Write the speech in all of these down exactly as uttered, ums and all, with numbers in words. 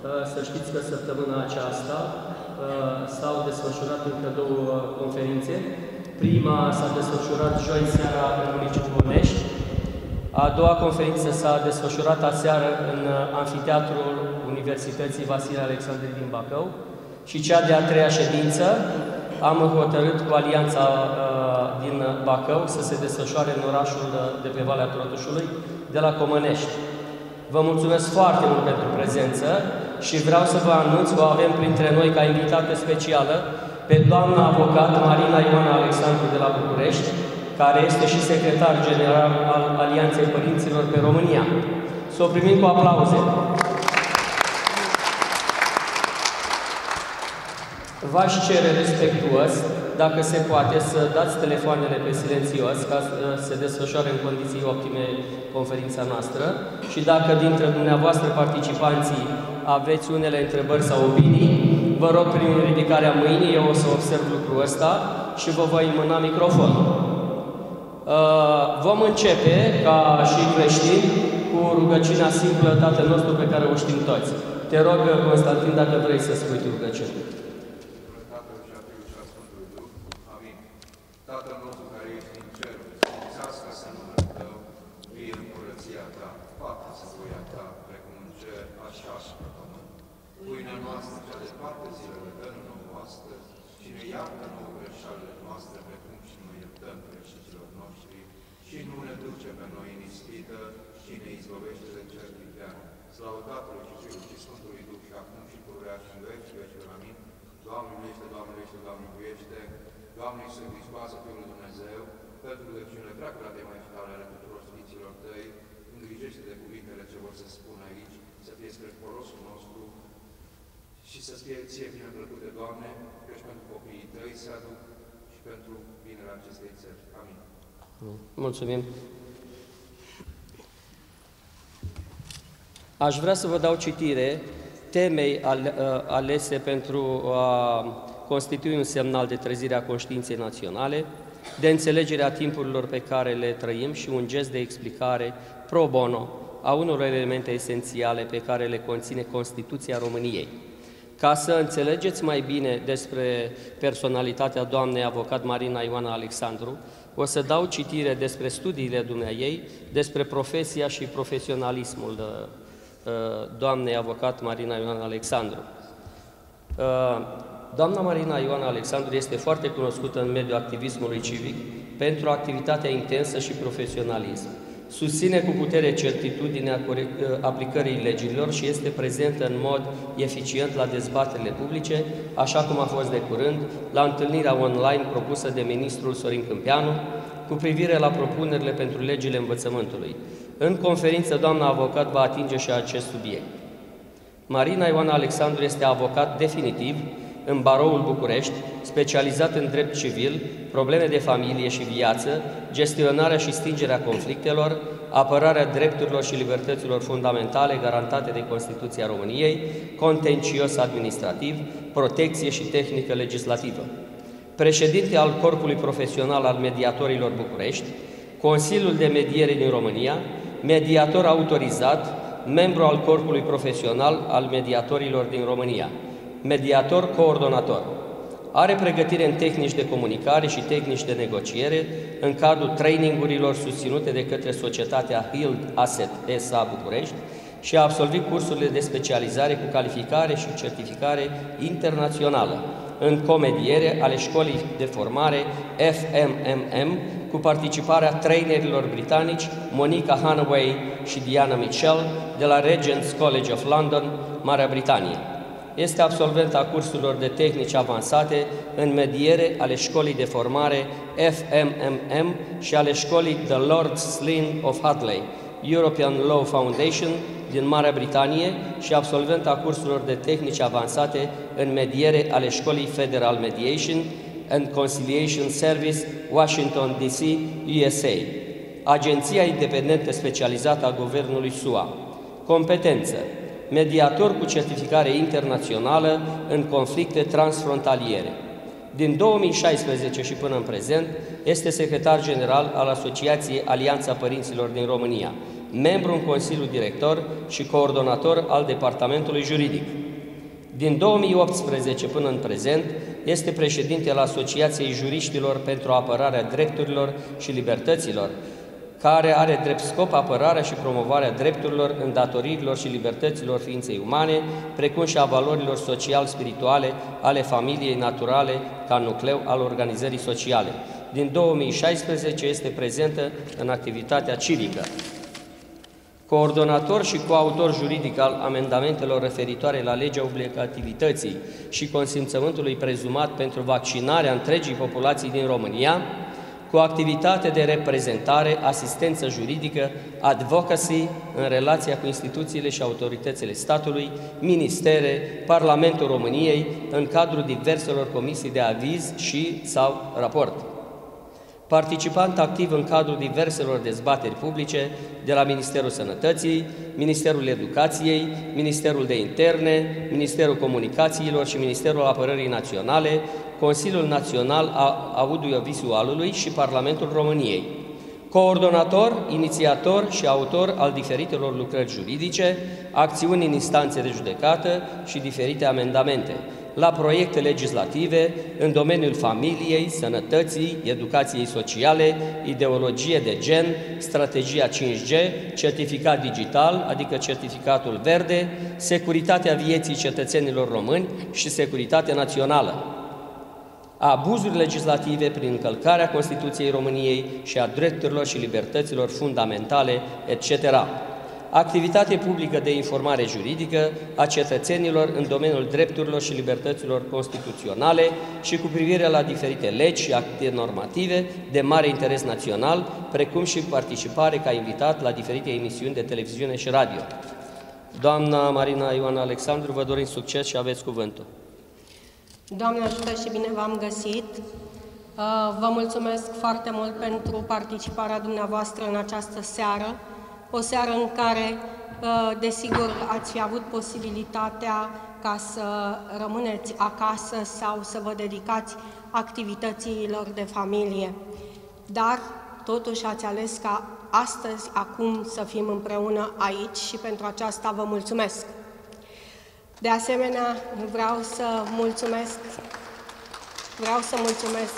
Să știți că săptămâna aceasta s-au desfășurat încă două conferințe. Prima s-a desfășurat joi seara în municipiul Bănești. A doua conferință s-a desfășurat aseară în Amfiteatrul Universității Vasile Alexandru din Bacău. Și cea de-a treia ședință am hotărât cu Alianța din Bacău să se desfășoare în orașul de pe Valea Trotușului, de la Comănești. Vă mulțumesc foarte mult pentru prezență și vreau să vă anunț că o avem printre noi ca invitată specială pe doamna avocat Marina Ioana Alexandru de la București, care este și secretar general al Alianței Părinților pe România. Să o primim cu aplauze. V-aș cere respectuos, dacă se poate, să dați telefoanele pe silențios, ca să se desfășoare în condiții optime conferința noastră. Și dacă dintre dumneavoastră participanții aveți unele întrebări sau opinii, vă rog prin ridicarea mâinii, eu o să observ lucrul ăsta și vă voi mâna microfonul. Vom începe, ca și creștini, cu rugăciunea simplă Tatăl nostru pe care o știm toți. Te rog, Constantin, dacă vrei să spui tu rugăciune. Tatăl nostru care ești în cer, sfințească să numele Tău, vie împărăția Ta, facă-se voia Ta, precum în cer, așa și pe pământ. Pâinea noastră cea de toate zilele, dă-ne nouă astăzi și ne iartă nouă greșalele noastre, precum și noi iertăm greșiților noștri, și nu ne duce pe noi în ispită, și ne izbăvește de cel vivean. Slavă Tatălui și Fiului și Sfântului Duh, și acum și pururea și în veci și veci. Amin. Doamne iubește, Doamne iubește, Doamne iubește. Doamne Iisuse Hristoase, Fiul lui Dumnezeu, pentru rugăciunile prea curate mai finale ale tuturor Sfinților Tăi, îngrijește de cuvintele ce vor să spun aici, să fie spre folosul nostru și să fie ție bine plăcute, Doamne, căci pentru copiii Tăi se aduc și pentru binerea acestei țări. Amin. Mulțumim. Aș vrea să vă dau citire temei alese pentru a constitui un semnal de trezire a conștiinței naționale, de înțelegere a timpurilor pe care le trăim și un gest de explicare pro bono a unor elemente esențiale pe care le conține Constituția României. Ca să înțelegeți mai bine despre personalitatea doamnei avocat Marina Ioana Alexandru, o să dau citire despre studiile dumneaei, despre profesia și profesionalismul de, doamnei avocat Marina Ioana Alexandru. Doamna Marina Ioana Alexandru este foarte cunoscută în mediul activismului civic pentru activitatea intensă și profesionalism. Susține cu putere certitudinea aplicării legilor și este prezentă în mod eficient la dezbaterile publice, așa cum a fost de curând la întâlnirea online propusă de ministrul Sorin Câmpeanu cu privire la propunerile pentru legile învățământului. În conferință, doamna avocat va atinge și acest subiect. Marina Ioana Alexandru este avocat definitiv în Baroul București, specializat în drept civil, probleme de familie și viață, gestionarea și stingerea conflictelor, apărarea drepturilor și libertăților fundamentale garantate de Constituția României, contencios administrativ, protecție și tehnică legislativă. Președinte al Corpului Profesional al Mediatorilor București, Consiliul de Mediere din România, mediator autorizat, membru al Corpului Profesional al Mediatorilor din România, mediator coordonator. Are pregătire în tehnici de comunicare și tehnici de negociere în cadrul trainingurilor susținute de către societatea Hild Asset S A București și a absolvit cursurile de specializare cu calificare și certificare internațională în comediere ale școlii de formare F M M M cu participarea trainerilor britanici Monica Hanaway și Diana Mitchell de la Regent's College of London, Marea Britanie. Este absolvent a cursurilor de tehnici avansate în mediere ale școlii de formare F M M M și ale școlii The Lord Slin of Hadley, European Law Foundation din Marea Britanie și absolvent a cursurilor de tehnici avansate în mediere ale școlii Federal Mediation and Conciliation Service, Washington D C, U S A. Agenția independentă specializată a Guvernului S U A. Competență: mediator cu certificare internațională în conflicte transfrontaliere. Din două mii șaisprezece și până în prezent, este secretar general al Asociației Alianța Părinților din România, membru în Consiliul Director și coordonator al Departamentului Juridic. Din două mii optsprezece până în prezent, este președinte al Asociației Juriștilor pentru Apărarea Drepturilor și Libertăților, care are drept scop apărarea și promovarea drepturilor, îndatoririlor și libertăților ființei umane, precum și a valorilor social-spirituale ale familiei naturale ca nucleu al organizării sociale. Din două mii șaisprezece este prezentă în activitatea civică. Coordonator și coautor juridic al amendamentelor referitoare la legea obligativității și consimțământului prezumat pentru vaccinarea întregii populații din România, cu activitate de reprezentare, asistență juridică, advocacy în relația cu instituțiile și autoritățile statului, ministere, Parlamentul României, în cadrul diverselor comisii de aviz și sau raport. Participant activ în cadrul diverselor dezbateri publice de la Ministerul Sănătății, Ministerul Educației, Ministerul de Interne, Ministerul Comunicațiilor și Ministerul Apărării Naționale, Consiliul Național a Audiovizualului și Parlamentul României. Coordonator, inițiator și autor al diferitelor lucrări juridice, acțiuni în instanțe de judecată și diferite amendamente la proiecte legislative în domeniul familiei, sănătății, educației sociale, ideologie de gen, strategia cinci G, certificat digital, adică certificatul verde, securitatea vieții cetățenilor români și securitatea națională, abuzuri legislative prin încălcarea Constituției României și a drepturilor și libertăților fundamentale, et cetera. Activitate publică de informare juridică a cetățenilor în domeniul drepturilor și libertăților constituționale și cu privire la diferite legi și acte normative de mare interes național, precum și participare ca invitat la diferite emisiuni de televiziune și radio. Doamna Marina Ioana Alexandru, vă dorim succes și aveți cuvântul. Doamne ajută și bine v-am găsit. Vă mulțumesc foarte mult pentru participarea dumneavoastră în această seară, o seară în care, desigur, ați fi avut posibilitatea ca să rămâneți acasă sau să vă dedicați activităților de familie. Dar, totuși, ați ales ca astăzi, acum, să fim împreună aici și pentru aceasta vă mulțumesc. De asemenea, vreau să mulțumesc, vreau să mulțumesc,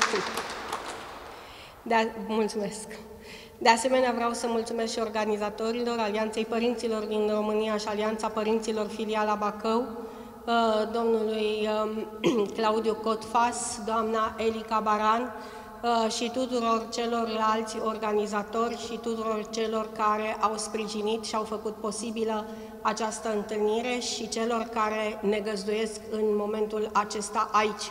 de, mulțumesc. De asemenea, vreau să mulțumesc și organizatorilor Alianței Părinților din România și Alianța Părinților Filiala Bacău, domnului Claudiu Cotfas, doamna Elica Baran și tuturor celorlalți organizatori și tuturor celor care au sprijinit și au făcut posibilă această întâlnire și celor care ne găzduiesc în momentul acesta aici.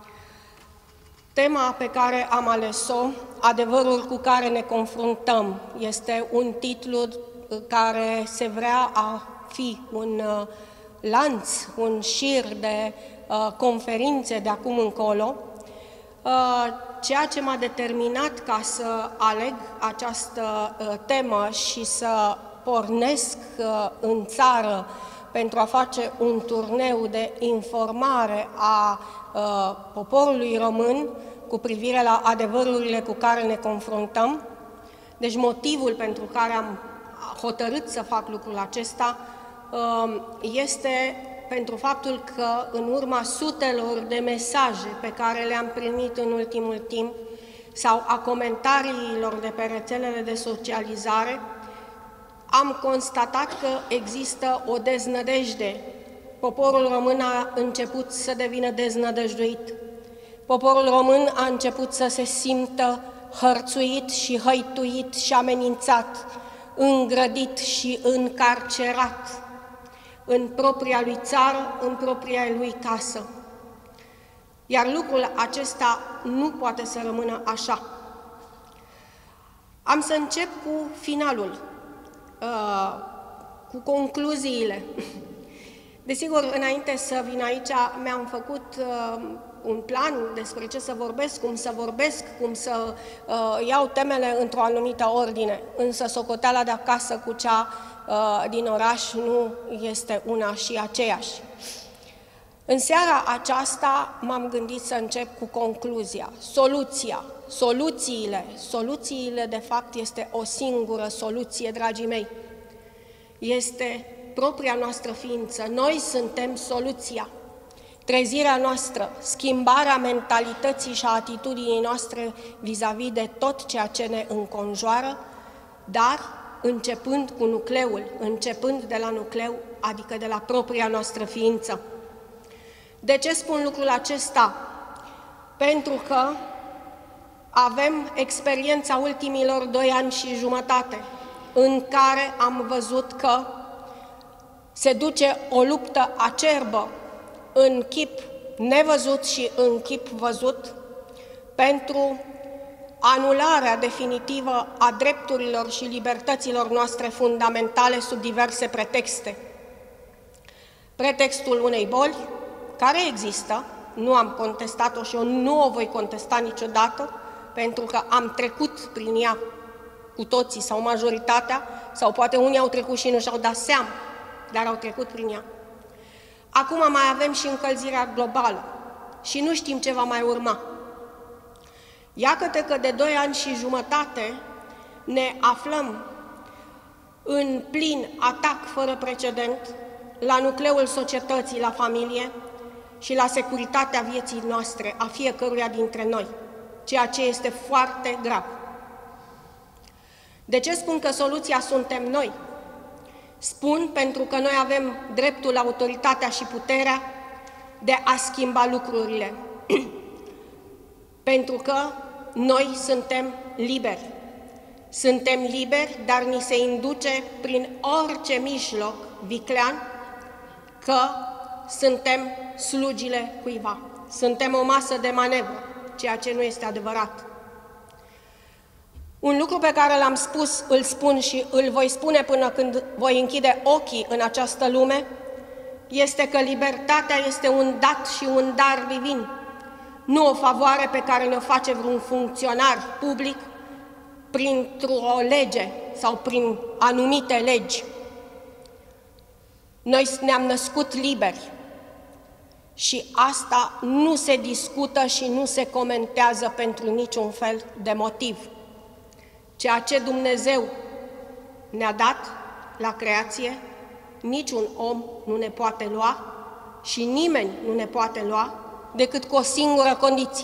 Tema pe care am ales-o, adevărul cu care ne confruntăm, este un titlu care se vrea a fi un lanț, un șir de uh, conferințe de acum încolo, uh, ceea ce m-a determinat ca să aleg această uh, temă și să pornesc uh, în țară pentru a face un turneu de informare a uh, poporului român cu privire la adevărurile cu care ne confruntăm. Deci motivul pentru care am hotărât să fac lucrul acesta uh, este pentru faptul că în urma sutelor de mesaje pe care le-am primit în ultimul timp sau a comentariilor de pe rețelele de socializare, am constatat că există o deznădejde. Poporul român a început să devină deznădăjduit. Poporul român a început să se simtă hărțuit și hăituit și amenințat, îngrădit și încarcerat în propria lui țară, în propria lui casă. Iar lucrul acesta nu poate să rămână așa. Am să încep cu finalul, cu concluziile. Desigur, înainte să vin aici, mi-am făcut un plan despre ce să vorbesc, cum să vorbesc, cum să uh, iau temele într-o anumită ordine. Însă socoteala de acasă cu cea uh, din oraș nu este una și aceeași. În seara aceasta m-am gândit să încep cu concluzia, soluția, soluțiile. Soluțiile, de fapt, este o singură soluție, dragii mei, este propria noastră ființă. Noi suntem soluția. Trezirea noastră, schimbarea mentalității și a atitudinii noastre vis-a-vis de tot ceea ce ne înconjoară, dar începând cu nucleul, începând de la nucleu, adică de la propria noastră ființă. De ce spun lucrul acesta? Pentru că avem experiența ultimilor doi ani și jumătate, în care am văzut că se duce o luptă acerbă în chip nevăzut și în chip văzut pentru anularea definitivă a drepturilor și libertăților noastre fundamentale sub diverse pretexte. Pretextul unei boli, care există, nu am contestat-o și eu nu o voi contesta niciodată, pentru că am trecut prin ea cu toții sau majoritatea, sau poate unii au trecut și nu și-au dat seama, dar au trecut prin ea. Acum mai avem și încălzirea globală și nu știm ce va mai urma. Iată că de doi ani și jumătate ne aflăm în plin atac fără precedent la nucleul societății, la familie și la securitatea vieții noastre, a fiecăruia dintre noi, ceea ce este foarte grav. De ce spun că soluția suntem noi? Spun pentru că noi avem dreptul, autoritatea și puterea de a schimba lucrurile. Pentru că noi suntem liberi. Suntem liberi, dar ni se induce prin orice mijloc viclean că suntem slugile cuiva. Suntem o masă de manevră, ceea ce nu este adevărat. Un lucru pe care l-am spus, îl spun și îl voi spune până când voi închide ochii în această lume, este că libertatea este un dat și un dar divin, nu o favoare pe care ne-o face vreun funcționar public printr-o lege sau prin anumite legi. Noi ne-am născut liberi și asta nu se discută și nu se comentează pentru niciun fel de motiv. Ceea ce Dumnezeu ne-a dat la creație, niciun om nu ne poate lua și nimeni nu ne poate lua decât cu o singură condiție.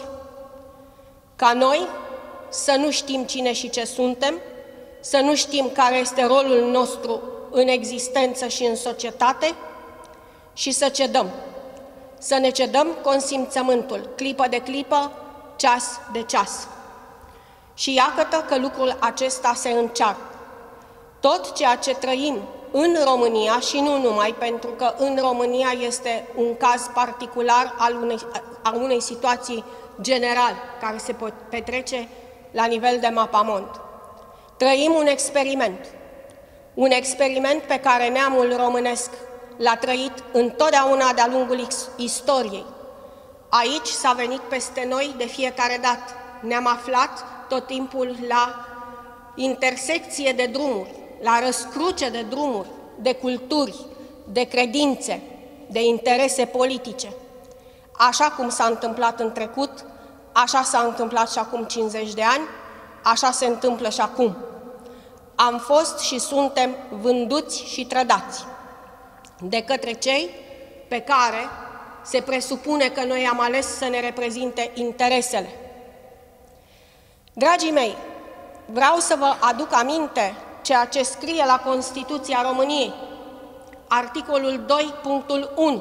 Ca noi să nu știm cine și ce suntem, să nu știm care este rolul nostru în existență și în societate și să cedăm. Să ne cedăm consimțământul, clipă de clipă, ceas de ceas. Și iată că lucrul acesta se încearcă. Tot ceea ce trăim în România și nu numai, pentru că în România este un caz particular al unei, al unei situații generale care se petrece la nivel de mapamond. Trăim un experiment, un experiment pe care neamul românesc l-a trăit întotdeauna de-a lungul istoriei. Aici s-a venit peste noi de fiecare dată. Ne-am aflat tot timpul la intersecție de drumuri, la răscruce de drumuri, de culturi, de credințe, de interese politice. Așa cum s-a întâmplat în trecut, așa s-a întâmplat și acum cincizeci de ani, așa se întâmplă și acum. Am fost și suntem vânduți și trădați de către cei pe care se presupune că noi am ales să ne reprezinte interesele. Dragii mei, vreau să vă aduc aminte ceea ce scrie la Constituția României, articolul doi, punctul unu.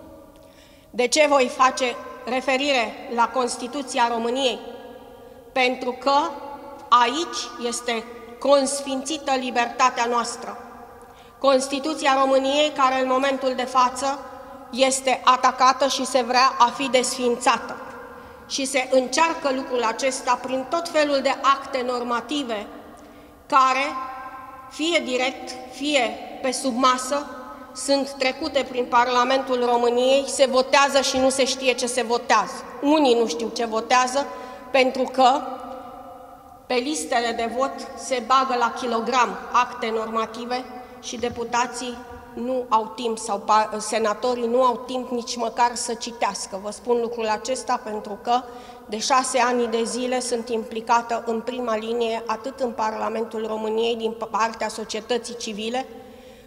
De ce voi face referire la Constituția României? Pentru că aici este consfințită libertatea noastră. Constituția României, care în momentul de față este atacată și se vrea a fi desființată. Și se încearcă lucrul acesta prin tot felul de acte normative care, fie direct, fie pe sub masă, sunt trecute prin Parlamentul României, se votează și nu se știe ce se votează. Unii nu știu ce votează, pentru că pe listele de vot se bagă la kilogram acte normative și deputații nu au timp, sau senatorii nu au timp nici măcar să citească. Vă spun lucrul acesta pentru că de șase ani de zile sunt implicată în prima linie, atât în Parlamentul României, din partea societății civile,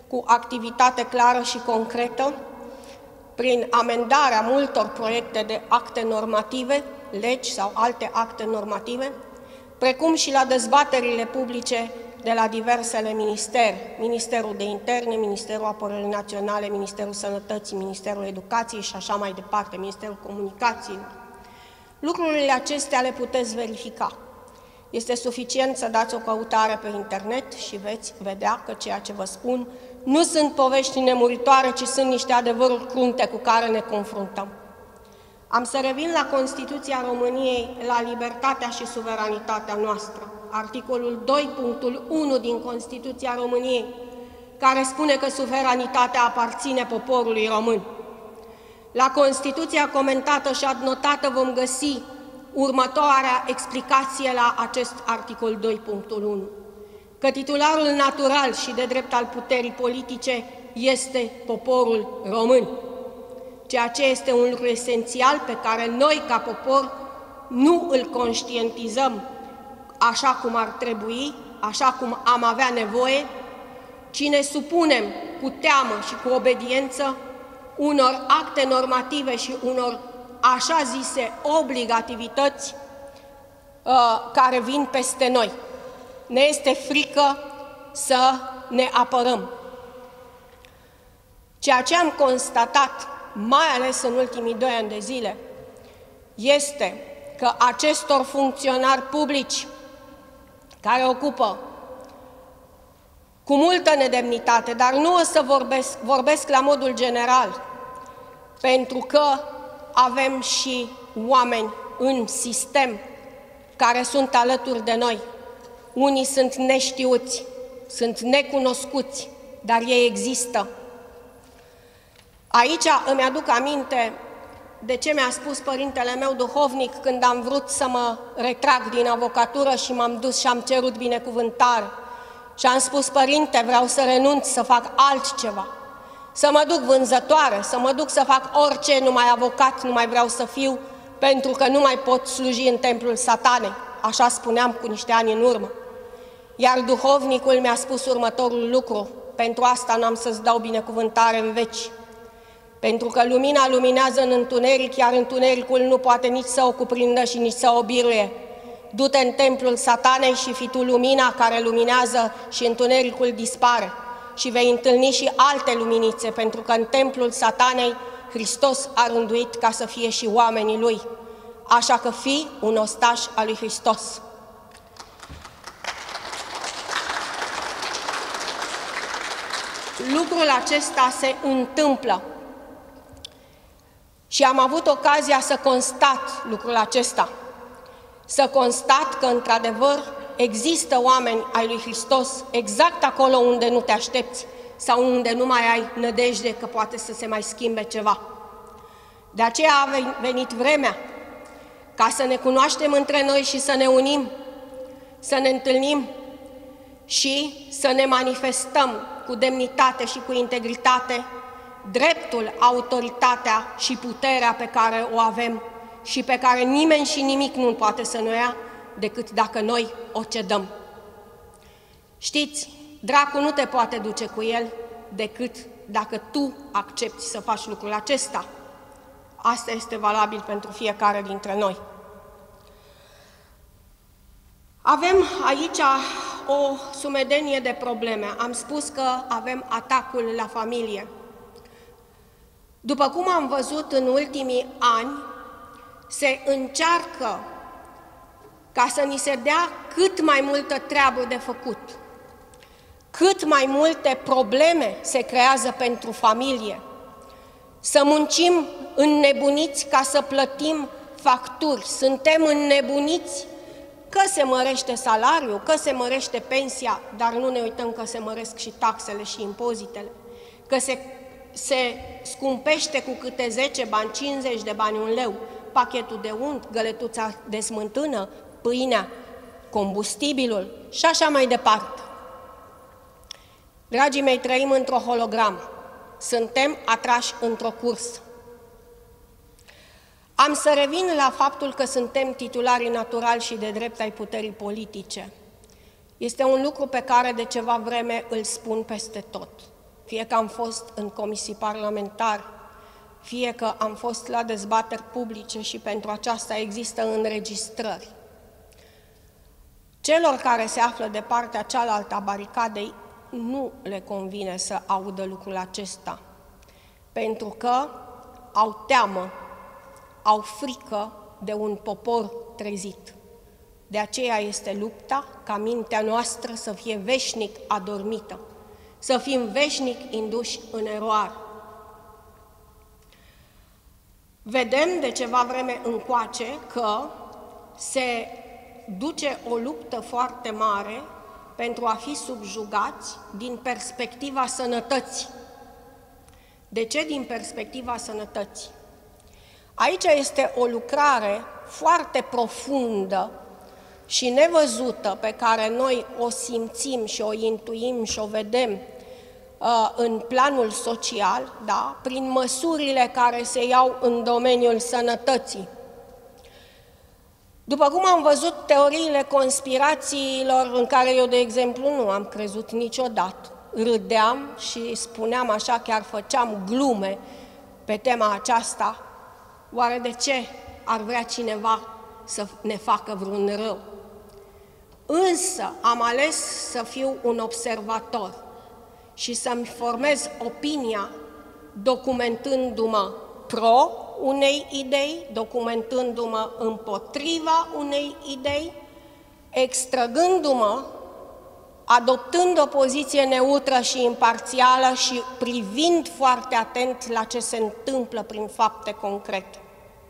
cu activitate clară și concretă, prin amendarea multor proiecte de acte normative, legi sau alte acte normative, precum și la dezbaterile publice de la diversele ministeri, Ministerul de Interne, Ministerul Apărării Naționale, Ministerul Sănătății, Ministerul Educației și așa mai departe, Ministerul Comunicațiilor. Lucrurile acestea le puteți verifica. Este suficient să dați o căutare pe internet și veți vedea că ceea ce vă spun nu sunt povești nemuritoare, ci sunt niște adevăruri crunte cu care ne confruntăm. Am să revin la Constituția României, la libertatea și suveranitatea noastră. Articolul doi punctul unu din Constituția României, care spune că suveranitatea aparține poporului român. La Constituția comentată și adnotată vom găsi următoarea explicație la acest articol doi punctul unu, că titularul natural și de drept al puterii politice este poporul român, ceea ce este un lucru esențial pe care noi, ca popor, nu îl conștientizăm așa cum ar trebui, așa cum am avea nevoie, ci ne supunem cu teamă și cu obediență unor acte normative și unor așa zise obligativități uh, care vin peste noi. Ne este frică să ne apărăm. Ceea ce am constatat, mai ales în ultimii doi ani de zile, este că acestor funcționari publici care ocupă cu multă nedemnitate, dar nu o să vorbesc, vorbesc la modul general, pentru că avem și oameni în sistem care sunt alături de noi. Unii sunt neștiuți, sunt necunoscuți, dar ei există. Aici îmi aduc aminte de ce mi-a spus părintele meu duhovnic când am vrut să mă retrag din avocatură și m-am dus și am cerut binecuvântare. Și am spus: părinte, vreau să renunț, să fac altceva, să mă duc vânzătoare, să mă duc să fac orice, numai avocat nu mai vreau să fiu, pentru că nu mai pot sluji în templul Satanei. Așa spuneam cu niște ani în urmă. Iar duhovnicul mi-a spus următorul lucru: pentru asta n-am să-ți dau binecuvântare în veci. Pentru că lumina luminează în întuneric, iar întunericul nu poate nici să o cuprindă și nici să o biruie. Du-te în templul Satanei și fii tu lumina care luminează și întunericul dispare. Și vei întâlni și alte luminițe, pentru că în templul Satanei Hristos a rânduit ca să fie și oamenii Lui. Așa că fii un ostaș al lui Hristos. Lucrul acesta se întâmplă și am avut ocazia să constat lucrul acesta, să constat că, într-adevăr, există oameni ai lui Hristos exact acolo unde nu te aștepți sau unde nu mai ai nădejde că poate să se mai schimbe ceva. De aceea a venit vremea ca să ne cunoaștem între noi și să ne unim, să ne întâlnim și să ne manifestăm cu demnitate și cu integritate dreptul, autoritatea și puterea pe care o avem și pe care nimeni și nimic nu poate să ne ia decât dacă noi o cedăm. Știți, dracul nu te poate duce cu el decât dacă tu accepti să faci lucrul acesta. Asta este valabil pentru fiecare dintre noi. Avem aici o sumedenie de probleme. Am spus că avem atacul la familie. După cum am văzut în ultimii ani, se încearcă ca să ni se dea cât mai multă treabă de făcut, cât mai multe probleme se creează pentru familie, să muncim înnebuniți ca să plătim facturi, suntem înnebuniți că se mărește salariul, că se mărește pensia, dar nu ne uităm că se măresc și taxele și impozitele, că se, se scumpește cu câte zece bani, cincizeci de bani, un leu, pachetul de unt, găletuța de smântână, pâinea, combustibilul și așa mai departe. Dragii mei, trăim într-o hologramă. Suntem atrași într-o cursă. Am să revin la faptul că suntem titularii naturali și de drept ai puterii politice. Este un lucru pe care de ceva vreme îl spun peste tot. fie că am fost în comisii parlamentare, fie că am fost la dezbateri publice și pentru aceasta există înregistrări. Celor care se află de partea cealaltă a baricadei nu le convine să audă lucrul acesta, pentru că au teamă, au frică de un popor trezit. De aceea este lupta ca mintea noastră să fie veșnic adormită, să fim veșnic induși în eroare. Vedem de ceva vreme încoace că se duce o luptă foarte mare pentru a fi subjugați din perspectiva sănătății. De ce din perspectiva sănătății? Aici este o lucrare foarte profundă și nevăzută pe care noi o simțim și o intuim și o vedem uh, în planul social, da? Prin măsurile care se iau în domeniul sănătății. După cum am văzut teoriile conspirațiilor în care eu, de exemplu, nu am crezut niciodată, râdeam și spuneam așa, chiar făceam glume pe tema aceasta, oare de ce ar vrea cineva să ne facă vreun rău? Însă am ales să fiu un observator și să-mi formez opinia documentându-mă pro unei idei, documentându-mă împotriva unei idei, extrăgându-mă, adoptând o poziție neutră și imparțială și privind foarte atent la ce se întâmplă prin fapte concrete.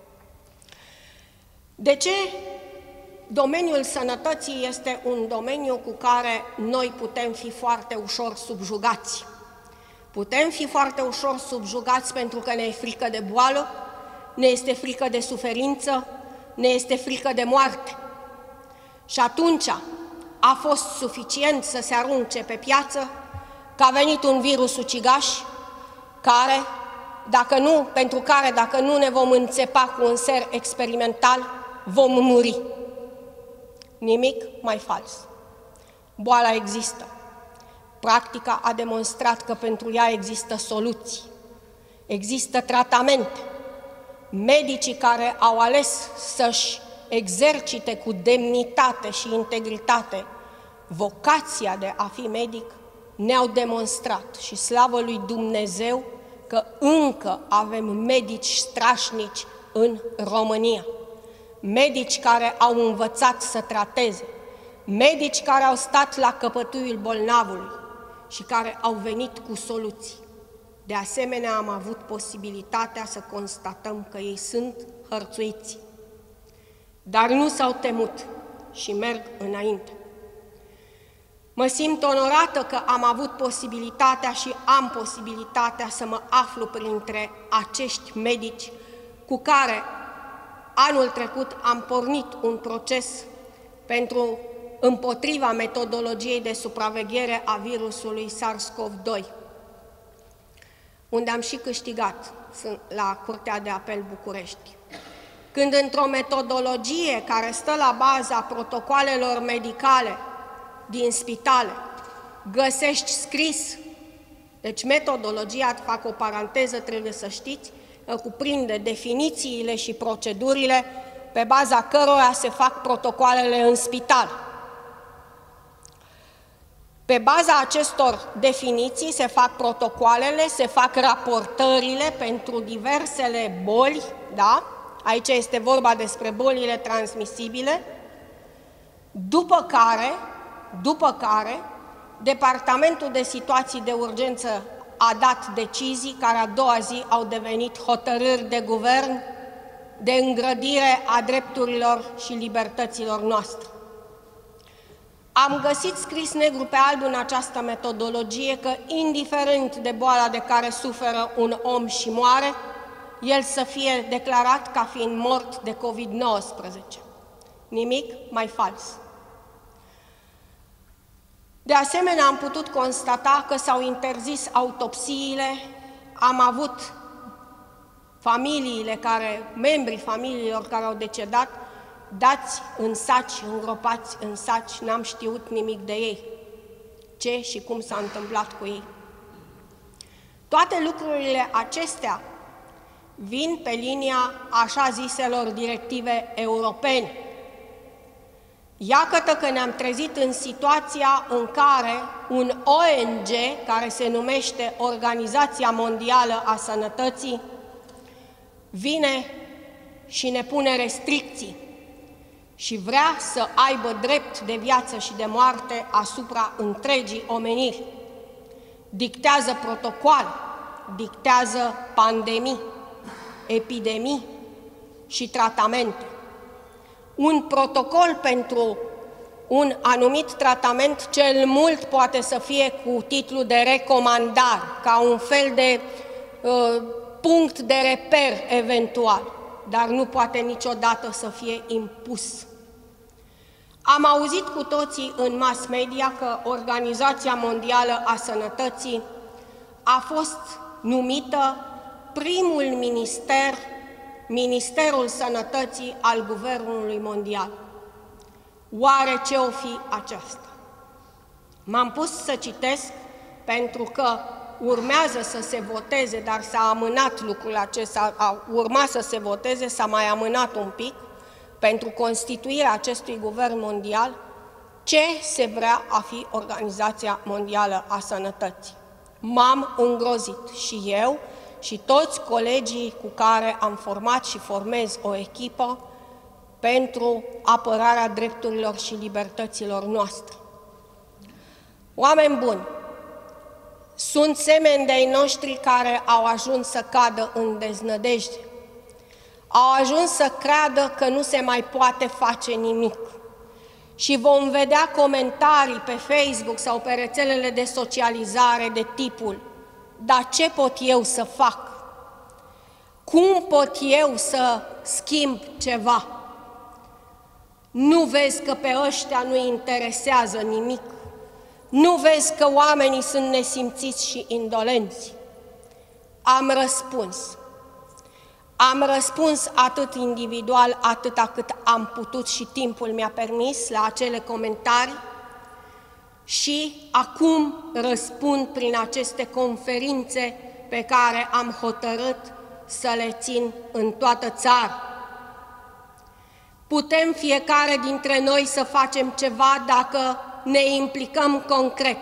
De ce domeniul sănătății este un domeniu cu care noi putem fi foarte ușor subjugați? Putem fi foarte ușor subjugați pentru că ne e frică de boală, ne este frică de suferință, ne este frică de moarte. Și atunci a fost suficient să se arunce pe piață că a venit un virus ucigaș care, dacă nu, pentru care, dacă nu ne vom înțepa cu un ser experimental, vom muri. Nimic mai fals. Boala există. Practica a demonstrat că pentru ea există soluții, există tratamente. Medicii care au ales să-și exercite cu demnitate și integritate vocația de a fi medic, ne-au demonstrat și slavă lui Dumnezeu că încă avem medici strașnici în România. Medici care au învățat să trateze, medici care au stat la căpătuiul bolnavului și care au venit cu soluții. De asemenea, am avut posibilitatea să constatăm că ei sunt hărțuiți. Dar nu s-au temut și merg înainte. Mă simt onorată că am avut posibilitatea și am posibilitatea să mă aflu printre acești medici cu care anul trecut am pornit un proces pentru împotriva metodologiei de supraveghere a virusului SARS-CoV doi, unde am și câștigat la Curtea de Apel București. Când într-o metodologie care stă la baza protocoalelor medicale din spitale găsești scris, deci metodologia, fac o paranteză, trebuie să știți, cuprinde definițiile și procedurile pe baza cărora se fac protocoalele în spital. Pe baza acestor definiții se fac protocoalele, se fac raportările pentru diversele boli, da? Aici este vorba despre bolile transmisibile, după care, după care, Departamentul de Situații de Urgență a dat decizii care a doua zi au devenit hotărâri de guvern de îngrădire a drepturilor și libertăților noastre. Am găsit scris negru pe alb în această metodologie că, indiferent de boala de care suferă un om și moare, el să fie declarat ca fiind mort de COVID nouăsprezece. Nimic mai fals. De asemenea, am putut constata că s-au interzis autopsiile, am avut familiile care, membrii familiilor care au decedat, dați în saci, îngropați în saci, n-am știut nimic de ei. Ce și cum s-a întâmplat cu ei. Toate lucrurile acestea vin pe linia așa ziselor directive europene. Iată că ne-am trezit în situația în care un O N G, care se numește Organizația Mondială a Sănătății, vine și ne pune restricții și vrea să aibă drept de viață și de moarte asupra întregii omeniri. Dictează protocoale, dictează pandemii, epidemii și tratamente. Un protocol pentru un anumit tratament cel mult poate să fie cu titlu de recomandare, ca un fel de uh, punct de reper eventual, dar nu poate niciodată să fie impus. Am auzit cu toții în mass media că Organizația Mondială a Sănătății a fost numită primul minister, Ministerul Sănătății al Guvernului Mondial. Oare ce o fi aceasta? M-am pus să citesc pentru că urmează să se voteze, dar s-a amânat lucrul acesta, a urmat să se voteze, s-a mai amânat un pic, pentru constituirea acestui guvern mondial, ce se vrea a fi Organizația Mondială a Sănătății. M-am îngrozit și eu și toți colegii cu care am format și formez o echipă pentru apărarea drepturilor și libertăților noastre. Oameni buni, sunt semeni de-ai noștri care au ajuns să cadă în deznădejde, au ajuns să creadă că nu se mai poate face nimic. Și vom vedea comentarii pe Facebook sau pe rețelele de socializare de tipul: dar ce pot eu să fac? Cum pot eu să schimb ceva? Nu vezi că pe ăștia nu-i interesează nimic? Nu vezi că oamenii sunt nesimțiți și indolenți? Am răspuns. Am răspuns atât individual, atâta cât am putut și timpul mi-a permis la acele comentarii și acum răspund prin aceste conferințe pe care am hotărât să le țin în toată țara. Putem fiecare dintre noi să facem ceva dacă ne implicăm concret.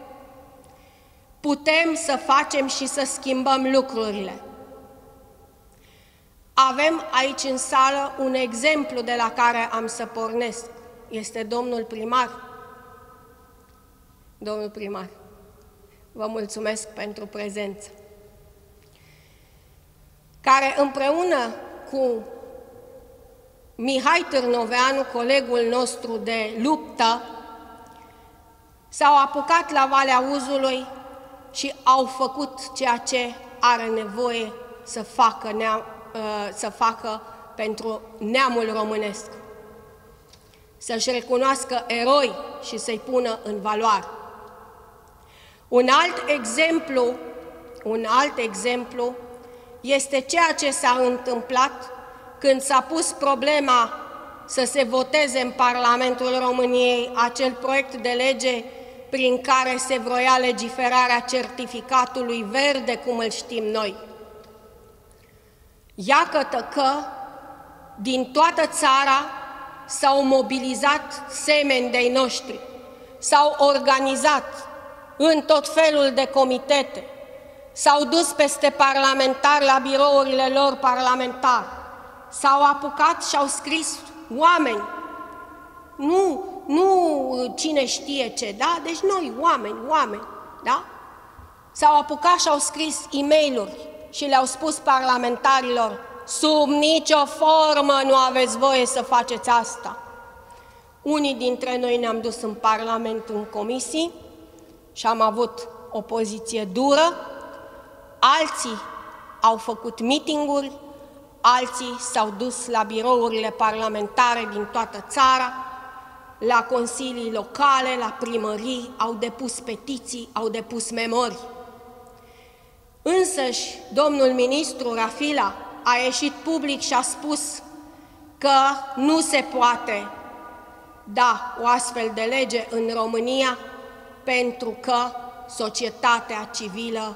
Putem să facem și să schimbăm lucrurile. Avem aici în sală un exemplu de la care am să pornesc. Este domnul primar. Domnul primar, vă mulțumesc pentru prezență. Care împreună cu Mihai Târnoveanu, colegul nostru de luptă, s-au apucat la Valea Uzului și au făcut ceea ce are nevoie să facă, neam, să facă pentru neamul românesc. Să-și recunoască eroi și să-i pună în valoare. Un alt exemplu, un alt exemplu este ceea ce s-a întâmplat când s-a pus problema să se voteze în Parlamentul României acel proiect de lege prin care se vroia legiferarea certificatului verde, cum îl știm noi. Iată că din toată țara s-au mobilizat semeni de-ai noștri, s-au organizat în tot felul de comitete, s-au dus peste parlamentari la birourile lor parlamentare, s-au apucat și au scris oameni, nu, nu cine știe ce, da? Deci noi, oameni, oameni, da? S-au apucat și au scris e-mail-uri și le-au spus parlamentarilor: sub nicio formă nu aveți voie să faceți asta. Unii dintre noi ne-am dus în Parlament, în comisii, și am avut o poziție dură, alții au făcut meeting-uri, alții s-au dus la birourile parlamentare din toată țara, la consilii locale, la primării, au depus petiții, au depus memorii. Însăși, domnul ministru Rafila a ieșit public și a spus că nu se poate da o astfel de lege în România pentru că societatea civilă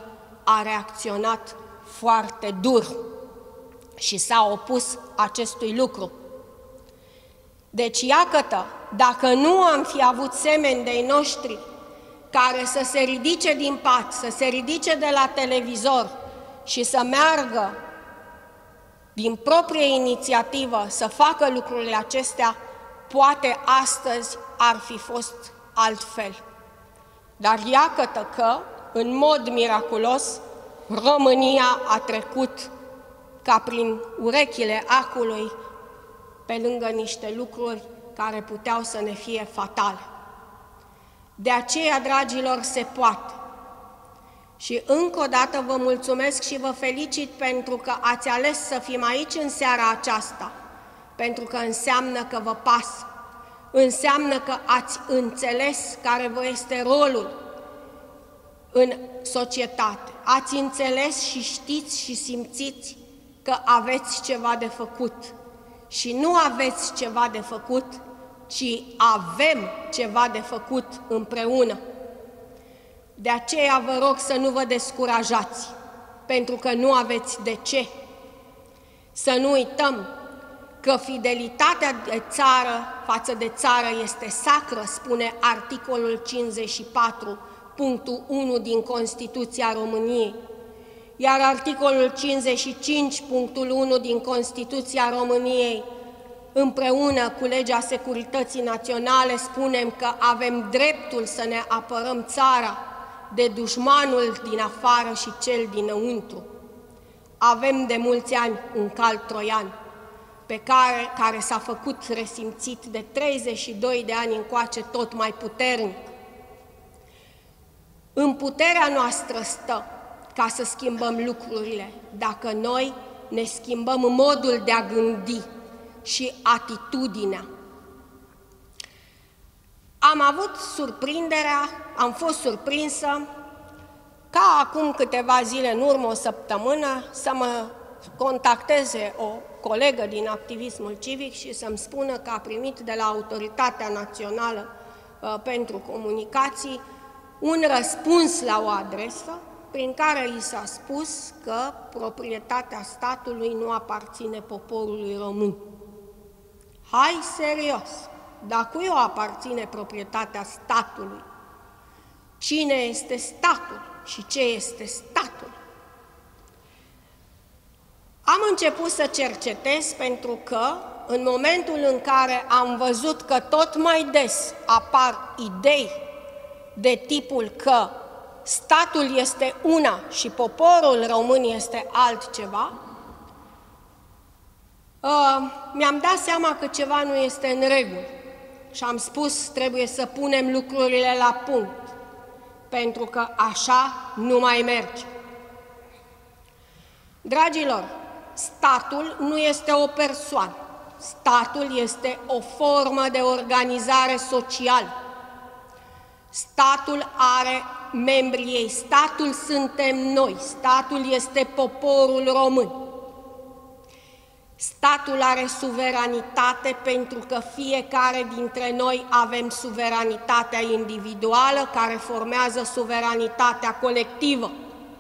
a reacționat foarte dur și s-a opus acestui lucru. Deci, iată, dacă nu am fi avut semeni de-ai noștri care să se ridice din pat, să se ridice de la televizor și să meargă din proprie inițiativă să facă lucrurile acestea, poate astăzi ar fi fost altfel. Dar iată că, în mod miraculos, România a trecut ca prin urechile acului pe lângă niște lucruri care puteau să ne fie fatale. De aceea, dragilor, se poate. Și încă o dată vă mulțumesc și vă felicit pentru că ați ales să fim aici în seara aceasta, pentru că înseamnă că vă pasă, înseamnă că ați înțeles care vă este rolul în societate, ați înțeles și știți și simțiți că aveți ceva de făcut. Și nu aveți ceva de făcut, ci avem ceva de făcut împreună. De aceea vă rog să nu vă descurajați, pentru că nu aveți de ce. Să nu uităm că fidelitatea de țară față de țară este sacră, spune articolul cincizeci și patru, punctul unu din Constituția României, iar articolul cincizeci și cinci, punctul unu din Constituția României, împreună cu Legea Securității Naționale, spunem că avem dreptul să ne apărăm țara de dușmanul din afară și cel dinăuntru. Avem de mulți ani un cal troian, pe care, care s-a făcut resimțit de treizeci și doi de ani încoace tot mai puternic. În puterea noastră stă ca să schimbăm lucrurile, dacă noi ne schimbăm modul de a gândi și atitudinea. Am avut surprinderea, am fost surprinsă ca acum câteva zile în urmă, o săptămână, să mă contacteze o colegă din activismul civic și să-mi spună că a primit de la Autoritatea Națională uh, pentru Comunicații un răspuns la o adresă prin care i s-a spus că proprietatea statului nu aparține poporului român. Hai serios! Dar cui o aparține proprietatea statului? Cine este statul și ce este statul? Am început să cercetez pentru că în momentul în care am văzut că tot mai des apar idei de tipul că statul este una și poporul român este altceva, mi-am dat seama că ceva nu este în regulă și am spus trebuie să punem lucrurile la punct, pentru că așa nu mai merge. Dragilor, statul nu este o persoană, statul este o formă de organizare socială. Statul are membrii ei, statul suntem noi, statul este poporul român. Statul are suveranitate pentru că fiecare dintre noi avem suveranitatea individuală care formează suveranitatea colectivă.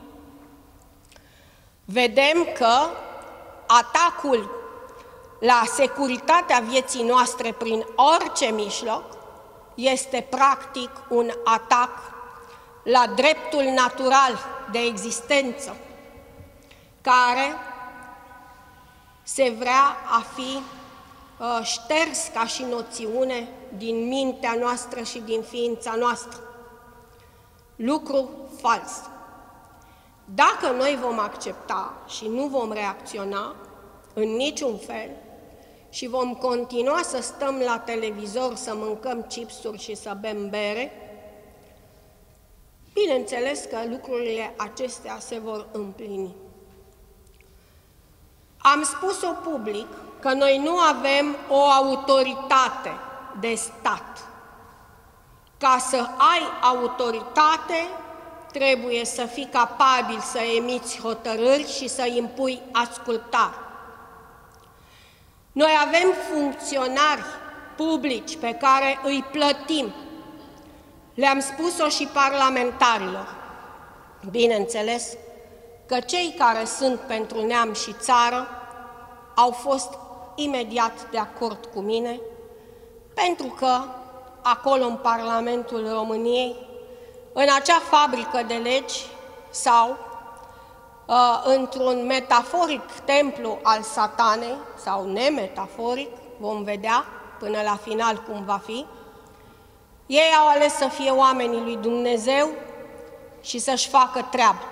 Vedem că atacul la securitatea vieții noastre prin orice mijloc este practic un atac la dreptul natural de existență, care se vrea a fi uh, șters ca și noțiune din mintea noastră și din ființa noastră. Lucru fals. Dacă noi vom accepta și nu vom reacționa în niciun fel și vom continua să stăm la televizor, să mâncăm chipsuri și să bem bere, bineînțeles că lucrurile acestea se vor împlini. Am spus-o public că noi nu avem o autoritate de stat. Ca să ai autoritate, trebuie să fii capabil să emiți hotărâri și să impui ascultare. Noi avem funcționari publici pe care îi plătim. Le-am spus-o și parlamentarilor. Bineînțeles că cei care sunt pentru neam și țară au fost imediat de acord cu mine, pentru că acolo în Parlamentul României, în acea fabrică de legi sau uh, într-un metaforic templu al satanei, sau nemetaforic, vom vedea până la final cum va fi, ei au ales să fie oamenii lui Dumnezeu și să-și facă treaba.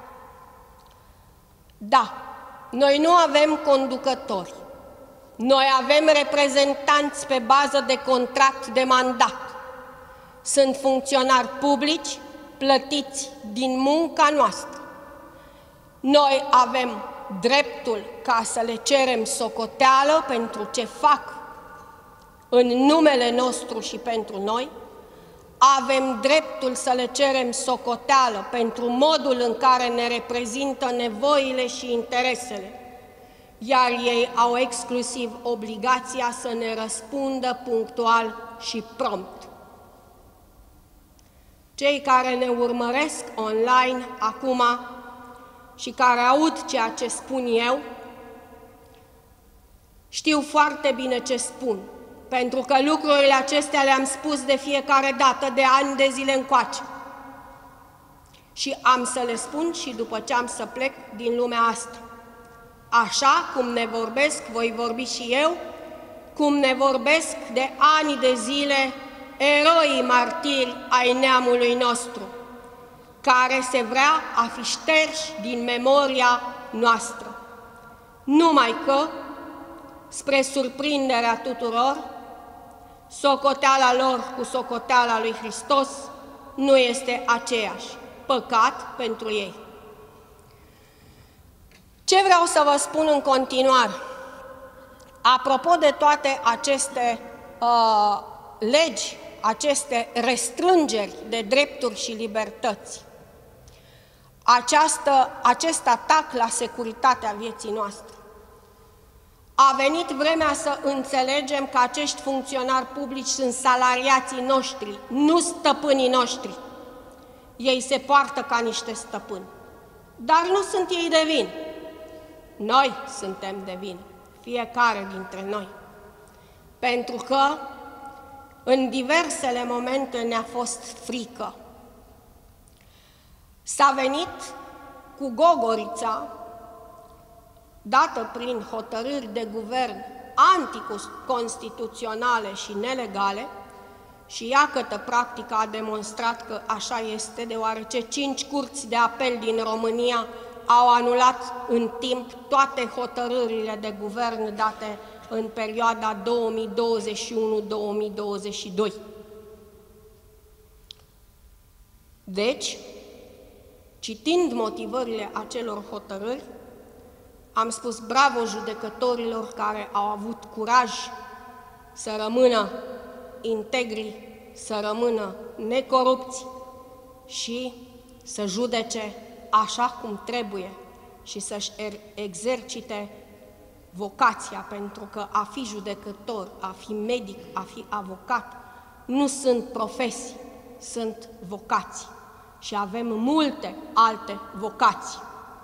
Da, noi nu avem conducători, noi avem reprezentanți pe bază de contract de mandat. Sunt funcționari publici plătiți din munca noastră. Noi avem dreptul ca să le cerem socoteală pentru ce fac în numele nostru și pentru noi. Avem dreptul să le cerem socoteală pentru modul în care ne reprezintă nevoile și interesele, iar ei au exclusiv obligația să ne răspundă punctual și prompt. Cei care ne urmăresc online acum și care aud ceea ce spun eu, știu foarte bine ce spun, pentru că lucrurile acestea le-am spus de fiecare dată, de ani de zile încoace. Și am să le spun și după ce am să plec din lumea asta. Așa cum ne vorbesc, voi vorbi și eu, cum ne vorbesc de ani de zile eroii martiri ai neamului nostru, care se vrea a fi șterși din memoria noastră. Numai că, spre surprinderea tuturor, socoteala lor cu socoteala lui Hristos nu este aceeași. Păcat pentru ei. Ce vreau să vă spun în continuare? Apropo de toate aceste uh, legi, aceste restrângeri de drepturi și libertăți, această, acest atac la securitatea vieții noastre, a venit vremea să înțelegem că acești funcționari publici sunt salariații noștri, nu stăpânii noștri. Ei se poartă ca niște stăpâni, dar nu sunt ei de vină. Noi suntem de vină, fiecare dintre noi, pentru că în diversele momente ne-a fost frică. S-a venit cu gogorița dată prin hotărâri de guvern anticonstituționale și nelegale și iată, practica a demonstrat că așa este, deoarece cinci curți de apel din România au anulat în timp toate hotărârile de guvern date în perioada două mii douăzeci și unu - două mii douăzeci și doi. Deci, citind motivările acelor hotărâri, am spus bravo judecătorilor care au avut curaj să rămână integri, să rămână necorupți și să judece așa cum trebuie și să-și exercite vocația, pentru că a fi judecător, a fi medic, a fi avocat, nu sunt profesii, sunt vocații și avem multe alte vocații.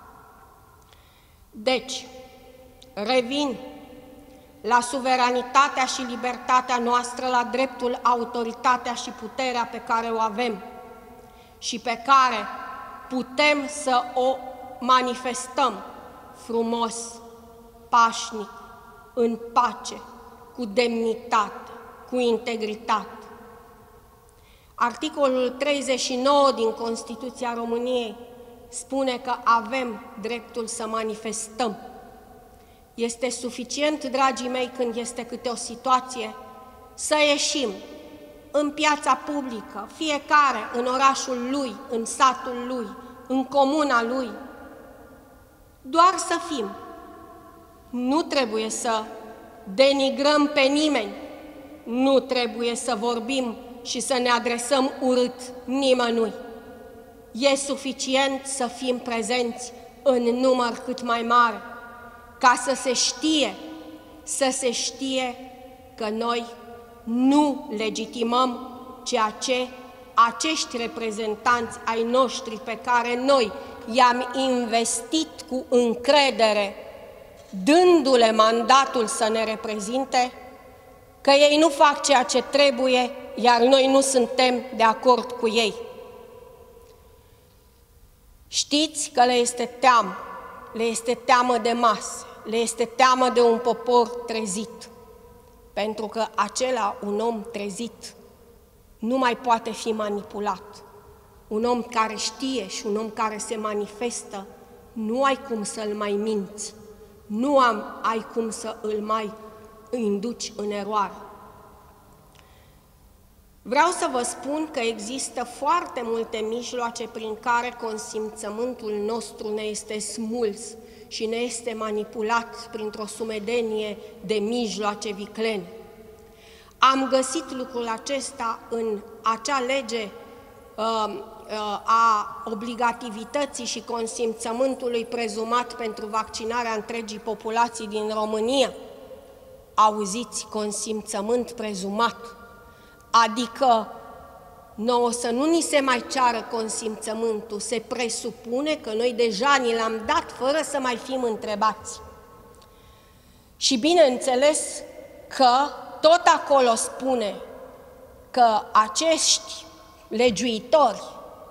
Deci, revin la suveranitatea și libertatea noastră, la dreptul, autoritatea și puterea pe care o avem și pe care putem să o manifestăm frumos, pașnic, în pace, cu demnitate, cu integritate. Articolul treizeci și nouă din Constituția României spune că avem dreptul să manifestăm. Este suficient, dragii mei, când este câte o situație, să ieșim în piața publică, fiecare în orașul lui, în satul lui, în comuna lui, doar să fim. Nu trebuie să denigrăm pe nimeni, nu trebuie să vorbim și să ne adresăm urât nimănui. E suficient să fim prezenți în număr cât mai mare, ca să se știe, să se știe că noi nu legitimăm ceea ce acești reprezentanți ai noștri pe care noi i-am investit cu încredere, dându-le mandatul să ne reprezinte, că ei nu fac ceea ce trebuie, iar noi nu suntem de acord cu ei. Știți că le este teamă, le este teamă de masă, le este teamă de un popor trezit, pentru că acela, un om trezit, nu mai poate fi manipulat. Un om care știe și un om care se manifestă, nu ai cum să-l mai minți, nu am, ai cum să îl mai induci în eroare. Vreau să vă spun că există foarte multe mijloace prin care consimțământul nostru ne este smuls și ne este manipulat printr-o sumedenie de mijloace viclene. Am găsit lucrul acesta în acea lege uh, uh, a obligativității și consimțământului prezumat pentru vaccinarea întregii populații din România. Auziți, consimțământ prezumat, adică nouă să nu ni se mai ceară consimțământul, se presupune că noi deja ni l-am dat fără să mai fim întrebați. Și bineînțeles că tot acolo spune că acești legiuitori,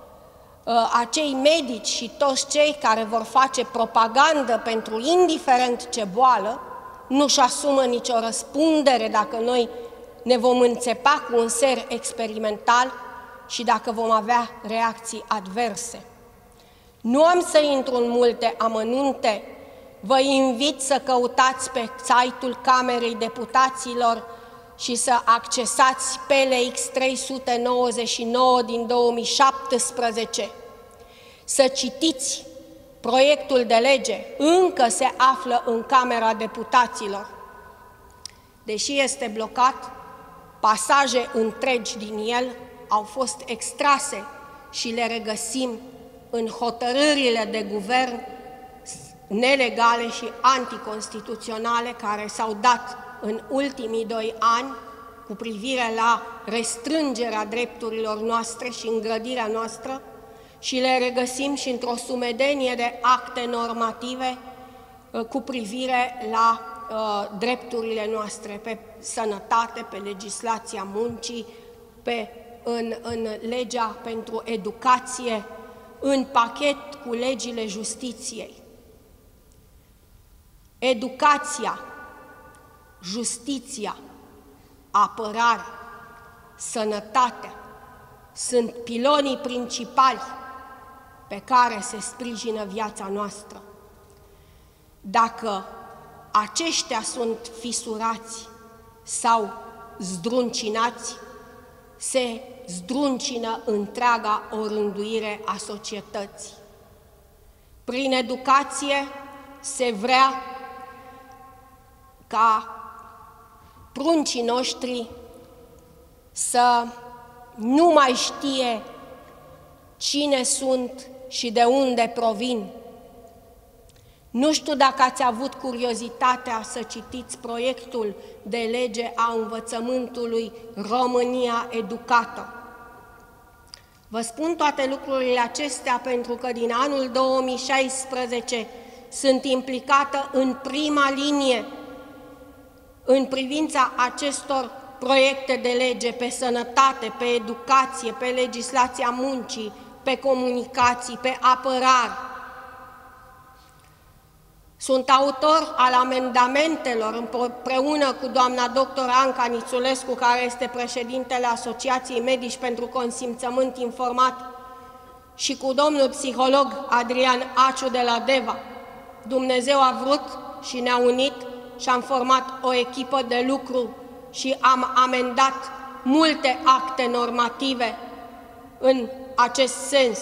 acei medici și toți cei care vor face propagandă pentru indiferent ce boală, nu-și asumă nicio răspundere dacă noi ne vom înțepa cu un ser experimental și dacă vom avea reacții adverse. Nu am să intru în multe amănunte, vă invit să căutați pe site-ul Camerei Deputaților și să accesați P L X trei sute nouăzeci și nouă din două mii șaptesprezece, să citiți proiectul de lege, încă se află în Camera Deputaților. Deși este blocat, pasaje întregi din el au fost extrase și le regăsim în hotărârile de guvern nelegale și anticonstituționale care s-au dat în ultimii doi ani cu privire la restrângerea drepturilor noastre și îngrădirea noastră și le regăsim și într-o sumedenie de acte normative cu privire la uh, drepturile noastre, pe sănătate, pe legislația muncii, pe, în, în legea pentru educație, în pachet cu legile justiției. Educația, justiția, apărarea, sănătatea sunt pilonii principali pe care se sprijină viața noastră. Dacă aceștia sunt fisurați sau zdruncinați, se zdruncină întreaga orânduire a societății. Prin educație se vrea ca pruncii noștri să nu mai știe cine sunt și de unde provin. Nu știu dacă ați avut curiozitatea să citiți proiectul de lege a învățământului România Educată. Vă spun toate lucrurile acestea pentru că din anul două mii șaisprezece sunt implicată în prima linie în privința acestor proiecte de lege pe sănătate, pe educație, pe legislația muncii, pe comunicații, pe apărare. Sunt autor al amendamentelor împreună cu doamna doctor Anca Nițulescu, care este președintele Asociației Medici pentru Consimțământ Informat, și cu domnul psiholog Adrian Aciu de la Deva. Dumnezeu a vrut și ne-a unit și am format o echipă de lucru și am amendat multe acte normative în acest sens.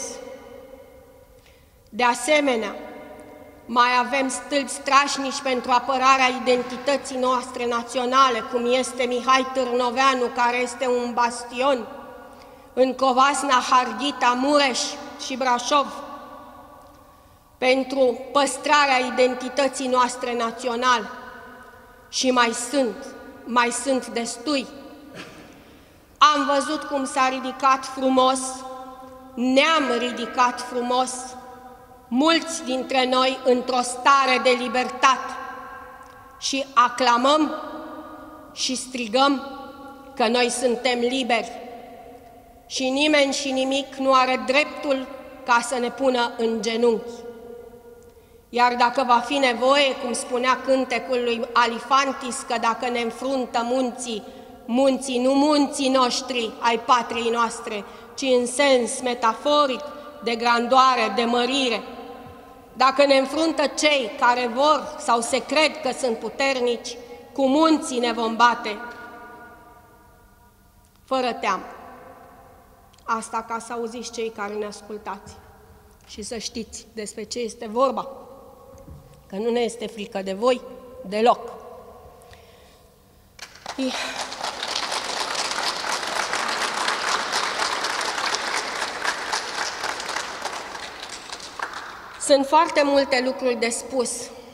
De asemenea, mai avem stâlpi strașnici pentru apărarea identității noastre naționale, cum este Mihai Târnoveanu, care este un bastion în Covasna, Harghita, Mureș și Brașov, pentru păstrarea identității noastre naționale. Și mai sunt, mai sunt destui. Am văzut cum s-a ridicat frumos, ne-am ridicat frumos mulți dintre noi într-o stare de libertate și aclamăm și strigăm că noi suntem liberi și nimeni și nimic nu are dreptul ca să ne pună în genunchi. Iar dacă va fi nevoie, cum spunea cântecul lui Alifantis, că dacă ne înfruntă munții, munții, nu munții noștri ai patriei noastre, ci în sens metaforic de grandoare, de mărire, dacă ne înfruntă cei care vor sau se cred că sunt puternici, cu munții ne vom bate, fără teamă. Asta ca să auziți cei care ne ascultați și să știți despre ce este vorba, că nu ne este frică de voi deloc. Sunt foarte multe lucruri de spus.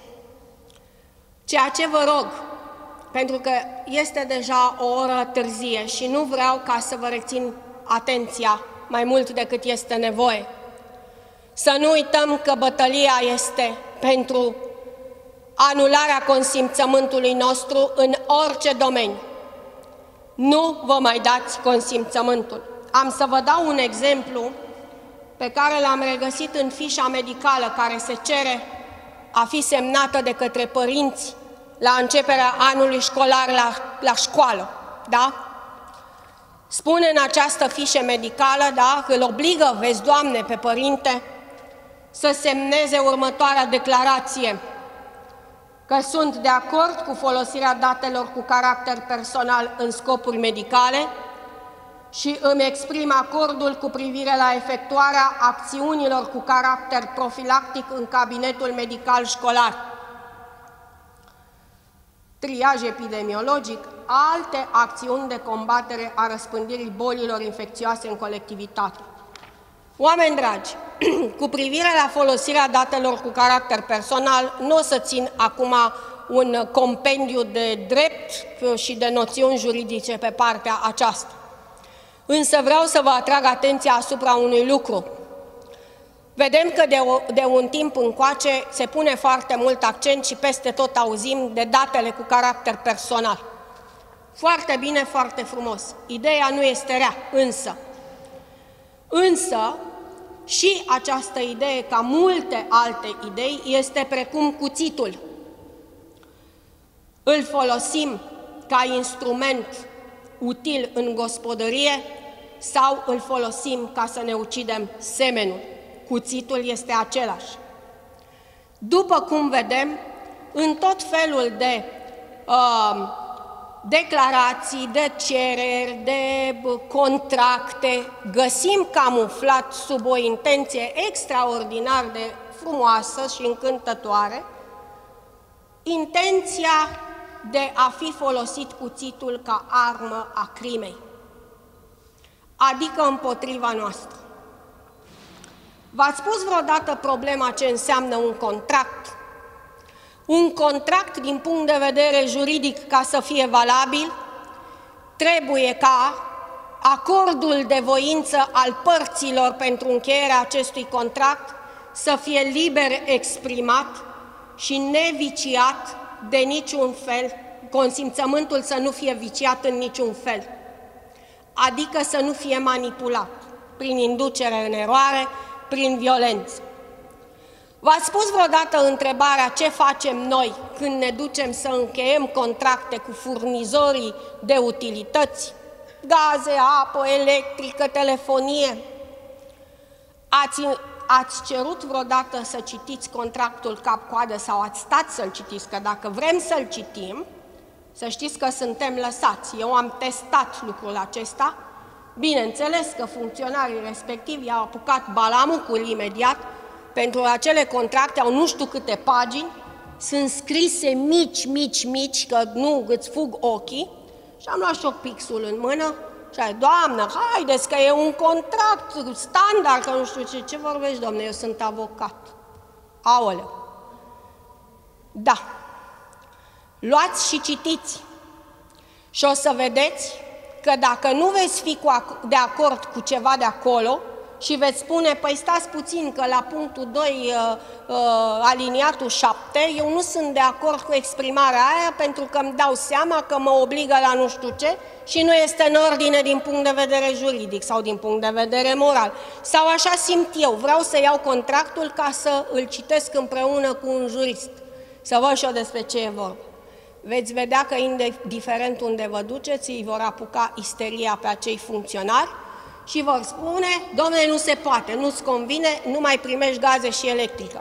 Ceea ce vă rog, pentru că este deja o oră târzie și nu vreau ca să vă rețin atenția mai mult decât este nevoie, să nu uităm că bătălia este pentru anularea consimțământului nostru în orice domeniu. Nu vă mai dați consimțământul. Am să vă dau un exemplu pe care l-am regăsit în fișa medicală care se cere a fi semnată de către părinți la începerea anului școlar la, la școală, da? Spune în această fișă medicală, da, îl obligă, vezi, Doamne, pe părinte să semneze următoarea declarație: că sunt de acord cu folosirea datelor cu caracter personal în scopuri medicale și îmi exprim acordul cu privire la efectuarea acțiunilor cu caracter profilactic în cabinetul medical școlar, triaj epidemiologic, alte acțiuni de combatere a răspândirii bolilor infecțioase în colectivitate. Oameni dragi, cu privire la folosirea datelor cu caracter personal, nu o să țin acum un compendiu de drept și de noțiuni juridice pe partea aceasta. Însă vreau să vă atrag atenția asupra unui lucru. Vedem că de, o, de un timp încoace se pune foarte mult accent și peste tot auzim de datele cu caracter personal. Foarte bine, foarte frumos. Ideea nu este rea, însă. Însă, și această idee, ca multe alte idei, este precum cuțitul. Îl folosim ca instrument util în gospodărie sau îl folosim ca să ne ucidem semenul. Cuțitul este același. După cum vedem, în tot felul de uh, declarații, de cereri, de contracte, găsim camuflat sub o intenție extraordinar de frumoasă și încântătoare intenția de a fi folosit cuțitul ca armă a crimei, adică împotriva noastră. V-ați pus vreodată problema ce înseamnă un contract? Un contract, din punct de vedere juridic, ca să fie valabil, trebuie ca acordul de voință al părților pentru încheierea acestui contract să fie liber exprimat și neviciat de niciun fel, consimțământul să nu fie viciat în niciun fel, adică să nu fie manipulat prin inducere în eroare, prin violență. V-ați pus vreodată întrebarea ce facem noi când ne ducem să încheiem contracte cu furnizorii de utilități, gaze, apă, electrică, telefonie? Ați, ați cerut vreodată să citiți contractul cap-coadă sau ați stat să-l citiți? Că dacă vrem să-l citim, să știți că suntem lăsați. Eu am testat lucrul acesta. Bineînțeles că funcționarii respectivi i-au apucat balamucul imediat. Pentru acele contracte au nu știu câte pagini, sunt scrise mici, mici, mici, că nu îți fug ochii, și am luat și pixul în mână și am zis, Doamnă, haideți că e un contract standard, că nu știu ce, ce vorbești, Doamne, eu sunt avocat. Aoleu! Da, luați și citiți și o să vedeți că dacă nu veți fi de acord cu ceva de acolo, și veți spune, păi stați puțin că la punctul doi, uh, uh, aliniatul șapte, eu nu sunt de acord cu exprimarea aia pentru că îmi dau seama că mă obligă la nu știu ce și nu este în ordine din punct de vedere juridic sau din punct de vedere moral. Sau așa simt eu, vreau să iau contractul ca să îl citesc împreună cu un jurist, să văd și eu despre ce e vorba. Veți vedea că, indiferent unde vă duceți, îi vor apuca isteria pe acei funcționari și vor spune, domnule, nu se poate, nu-ți convine, nu mai primești gaze și electrică.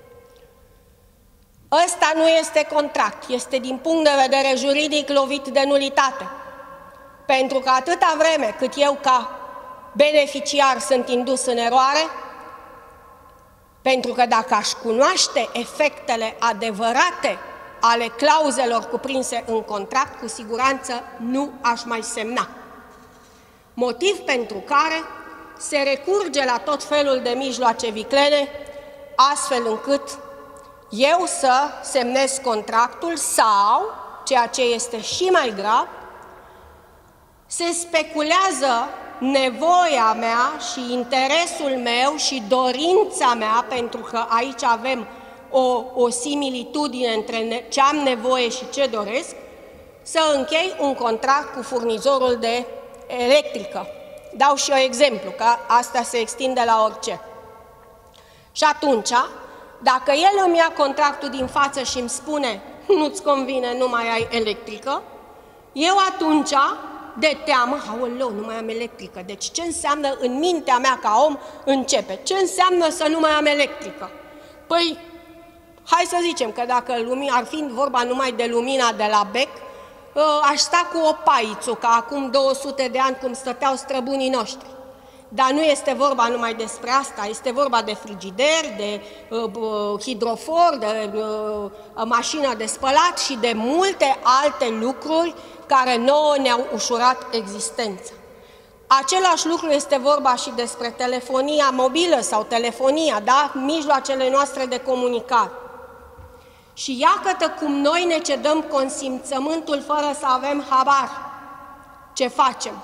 Ăsta nu este contract, este din punct de vedere juridic lovit de nulitate. Pentru că atâta vreme cât eu ca beneficiar sunt indus în eroare, pentru că dacă aș cunoaște efectele adevărate ale clauzelor cuprinse în contract, cu siguranță nu aș mai semna. Motiv pentru care se recurge la tot felul de mijloace viclene, astfel încât eu să semnez contractul sau, ceea ce este și mai grav, se speculează nevoia mea și interesul meu și dorința mea, pentru că aici avem o, o similitudine între ce am nevoie și ce doresc, să închei un contract cu furnizorul de electrică. Dau și eu exemplu, că asta se extinde la orice. Și atunci, dacă el îmi ia contractul din față și îmi spune nu-ți convine, nu mai ai electrică, eu atunci, de teamă, aoleu, nu mai am electrică. Deci ce înseamnă în mintea mea ca om începe? Ce înseamnă să nu mai am electrică? Păi, hai să zicem că dacă lumina, ar fi vorba numai de lumina de la bec, aș sta cu o paiță, ca acum două sute de ani cum stăteau străbunii noștri. Dar nu este vorba numai despre asta, este vorba de frigider, de uh, hidrofor, de uh, mașină de spălat și de multe alte lucruri care nouă ne-au ușurat existența. Același lucru este vorba și despre telefonia mobilă sau telefonia, da? Mijloacele noastre de comunicare. Și iată cum noi ne cedăm consimțământul fără să avem habar ce facem.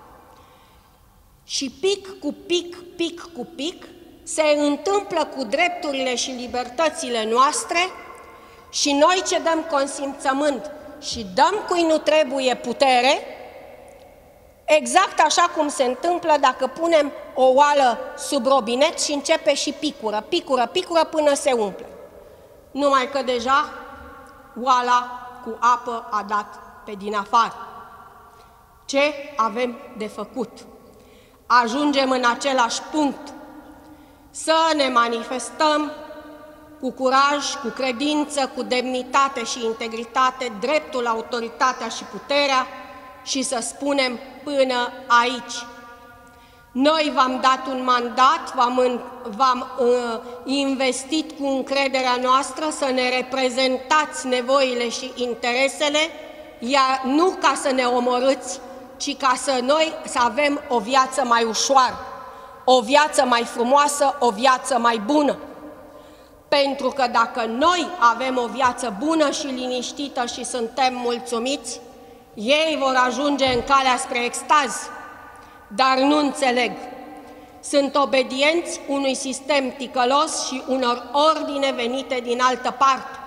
Și pic cu pic, pic cu pic, se întâmplă cu drepturile și libertățile noastre și noi cedăm consimțământ și dăm cui nu trebuie putere, exact așa cum se întâmplă dacă punem o oală sub robinet și începe și picură, picură, picură până se umple. Numai că deja oala cu apă a dat pe din afară. Ce avem de făcut? Ajungem în același punct, să ne manifestăm cu curaj, cu credință, cu demnitate și integritate, dreptul, autoritatea și puterea și să spunem până aici. Noi v-am dat un mandat, v-am uh, investit cu încrederea noastră să ne reprezentați nevoile și interesele, iar nu ca să ne omorâți, ci ca să noi să avem o viață mai ușoară, o viață mai frumoasă, o viață mai bună. Pentru că dacă noi avem o viață bună și liniștită și suntem mulțumiți, ei vor ajunge în calea spre extaz, dar nu înțeleg. Sunt obedienți unui sistem ticălos și unor ordine venite din altă parte.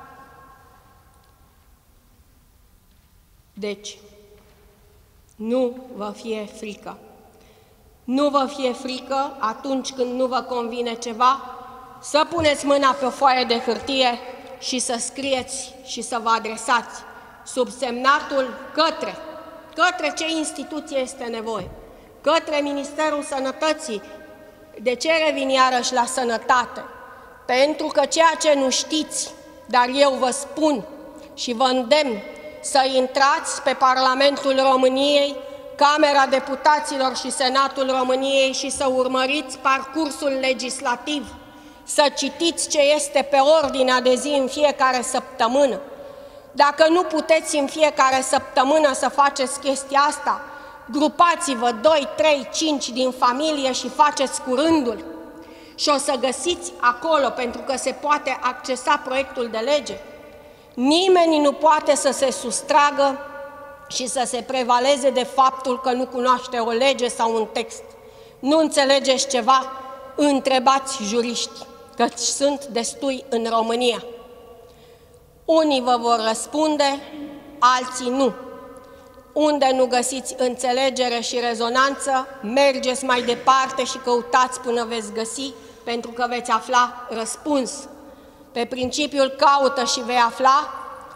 Deci, nu vă fie frică. Nu vă fie frică atunci când nu vă convine ceva, să puneți mâna pe o foaie de hârtie și să scrieți și să vă adresați sub semnatul către, către ce instituție este nevoie, către Ministerul Sănătății. De ce revin iarăși la sănătate? Pentru că ceea ce nu știți, dar eu vă spun și vă îndemn să intrați pe Parlamentul României, Camera Deputaților și Senatul României și să urmăriți parcursul legislativ, să citiți ce este pe ordinea de zi în fiecare săptămână. Dacă nu puteți în fiecare săptămână să faceți chestia asta, grupați-vă doi, trei, cinci din familie și faceți cu rândul. Și o să găsiți acolo, pentru că se poate accesa proiectul de lege. Nimeni nu poate să se sustragă și să se prevaleze de faptul că nu cunoaște o lege sau un text. Nu înțelegeți ceva? Întrebați juriști, căci sunt destui în România. Unii vă vor răspunde, alții nu. Unde nu găsiți înțelegere și rezonanță, mergeți mai departe și căutați până veți găsi, pentru că veți afla răspuns. Pe principiul caută și vei afla,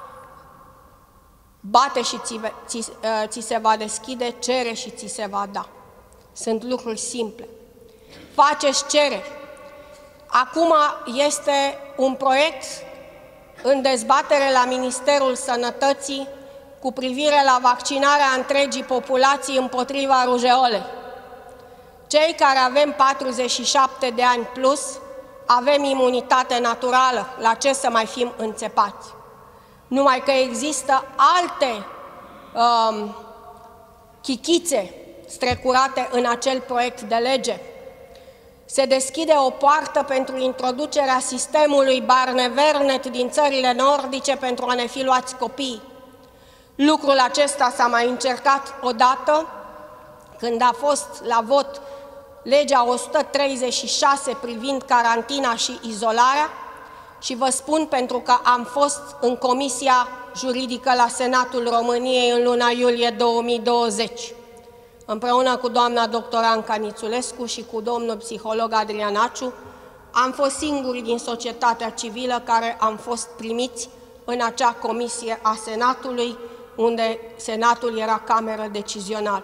bate și ți, ți, ți se va deschide, cere și ți se va da. Sunt lucruri simple. Faceți cereri. Acum este un proiect în dezbatere la Ministerul Sănătății cu privire la vaccinarea întregii populații împotriva rujeolei. Cei care avem patruzeci și șapte de ani plus, avem imunitate naturală, la ce să mai fim înțepați? Numai că există alte um, chichițe strecurate în acel proiect de lege. Se deschide o poartă pentru introducerea sistemului Barnevernet din țările nordice pentru a ne fi luați copiii. Lucrul acesta s-a mai încercat odată când a fost la vot legea o sută treizeci și șase privind carantina și izolarea și vă spun pentru că am fost în Comisia Juridică la Senatul României în luna iulie două mii douăzeci, împreună cu doamna doctor Anca Nițulescu și cu domnul psiholog Adrian Aciu, am fost singurii din societatea civilă care am fost primiți în acea comisie a Senatului, unde Senatul era cameră decizională.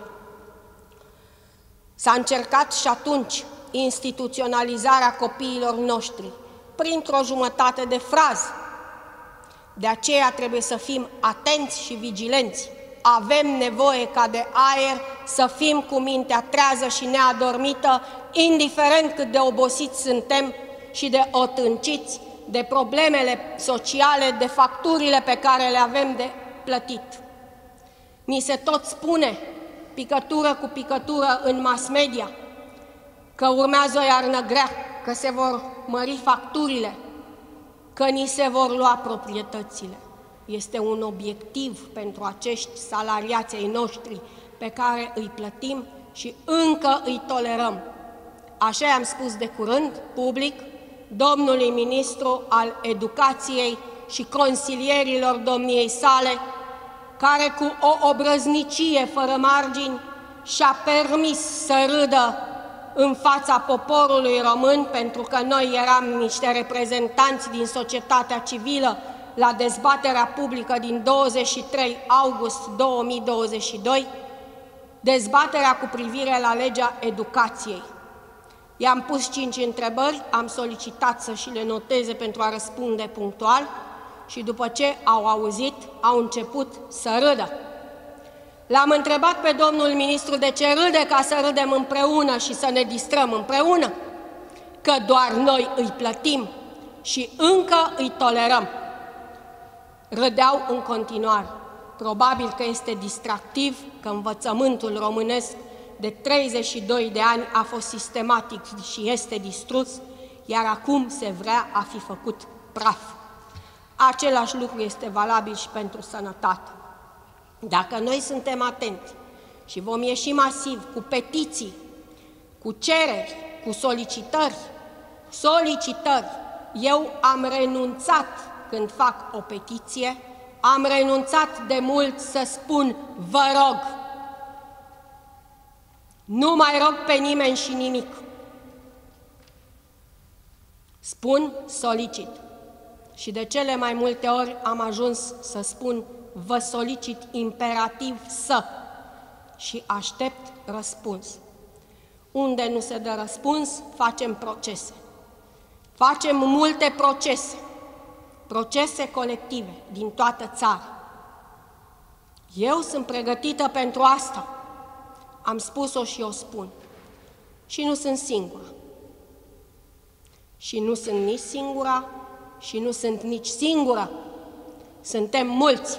S-a încercat și atunci instituționalizarea copiilor noștri, printr-o jumătate de frază. De aceea trebuie să fim atenți și vigilenți. Avem nevoie ca de aer să fim cu mintea trează și neadormită, indiferent cât de obosiți suntem și de otânciți de problemele sociale, de facturile pe care le avem de plătit. Ni se tot spune, picătură cu picătură în mass media, că urmează o iarnă grea, că se vor mări facturile, că ni se vor lua proprietățile. Este un obiectiv pentru acești salariați ai noștri pe care îi plătim și încă îi tolerăm. Așa am spus de curând, public, domnului ministru al Educației și consilierilor domniei sale, care cu o obrăznicie fără margini și-a permis să râdă în fața poporului român, pentru că noi eram niște reprezentanți din societatea civilă la dezbaterea publică din douăzeci și trei august două mii douăzeci și doi, dezbaterea cu privire la legea educației. I-am pus cinci întrebări, am solicitat să și le noteze pentru a răspunde punctual și după ce au auzit, au început să râdă. L-am întrebat pe domnul ministru de ce râde, ca să râdem împreună și să ne distrăm împreună, că doar noi îi plătim și încă îi tolerăm. Râdeau în continuare. Probabil că este distractiv că învățământul românesc de treizeci și doi de ani a fost sistematic și este distrus, iar acum se vrea a fi făcut praf. Același lucru este valabil și pentru sănătate. Dacă noi suntem atenți și vom ieși masiv cu petiții, cu cereri, cu solicitări, solicitări, eu am renunțat când fac o petiție, am renunțat de mult să spun vă rog. Nu mai rog pe nimeni și nimic. Spun solicit. Și de cele mai multe ori am ajuns să spun vă solicit imperativ să și aștept răspuns. Unde nu se dă răspuns, facem procese. Facem multe procese, procese colective din toată țara. Eu sunt pregătită pentru asta. Am spus-o și o spun. Și nu sunt singura. Și nu sunt nici singura și nu sunt nici singură. Suntem mulți.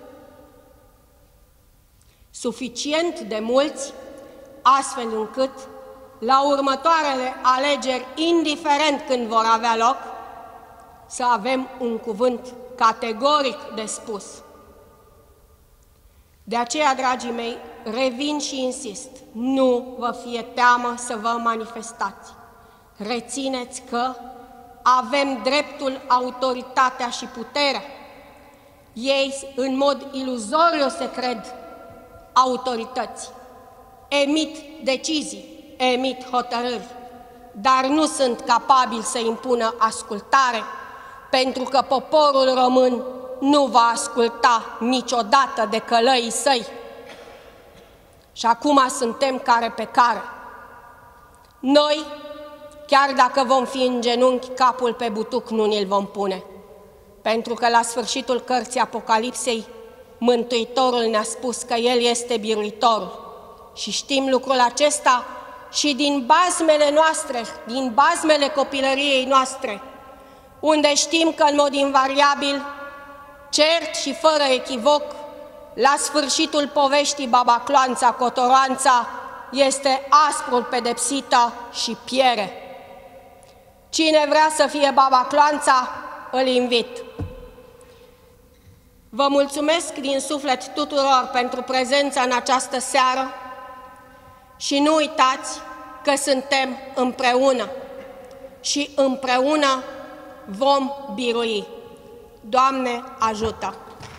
Suficient de mulți, astfel încât, la următoarele alegeri, indiferent când vor avea loc, să avem un cuvânt categoric de spus. De aceea, dragii mei, revin și insist, nu vă fie teamă să vă manifestați. Rețineți că avem dreptul, autoritatea și puterea. Ei, în mod iluzoriu, se cred autorități. Emit decizii, emit hotărâri, dar nu sunt capabili să impună ascultare, pentru că poporul român nu va asculta niciodată de călăii săi. Și acum suntem care pe care. Noi, chiar dacă vom fi în genunchi, capul pe butuc nu ni-l vom pune. Pentru că la sfârșitul cărții Apocalipsei, Mântuitorul ne-a spus că El este biruitorul. Și știm lucrul acesta și din bazmele noastre, din bazmele copilăriei noastre, unde știm că în mod invariabil, cert și fără echivoc, la sfârșitul poveștii Babacloanța, Cotoroanța, este asprul pedepsită și piere. Cine vrea să fie Babacloanța, îl invit. Vă mulțumesc din suflet tuturor pentru prezența în această seară și nu uitați că suntem împreună și împreună vom birui. Doamne, ajută!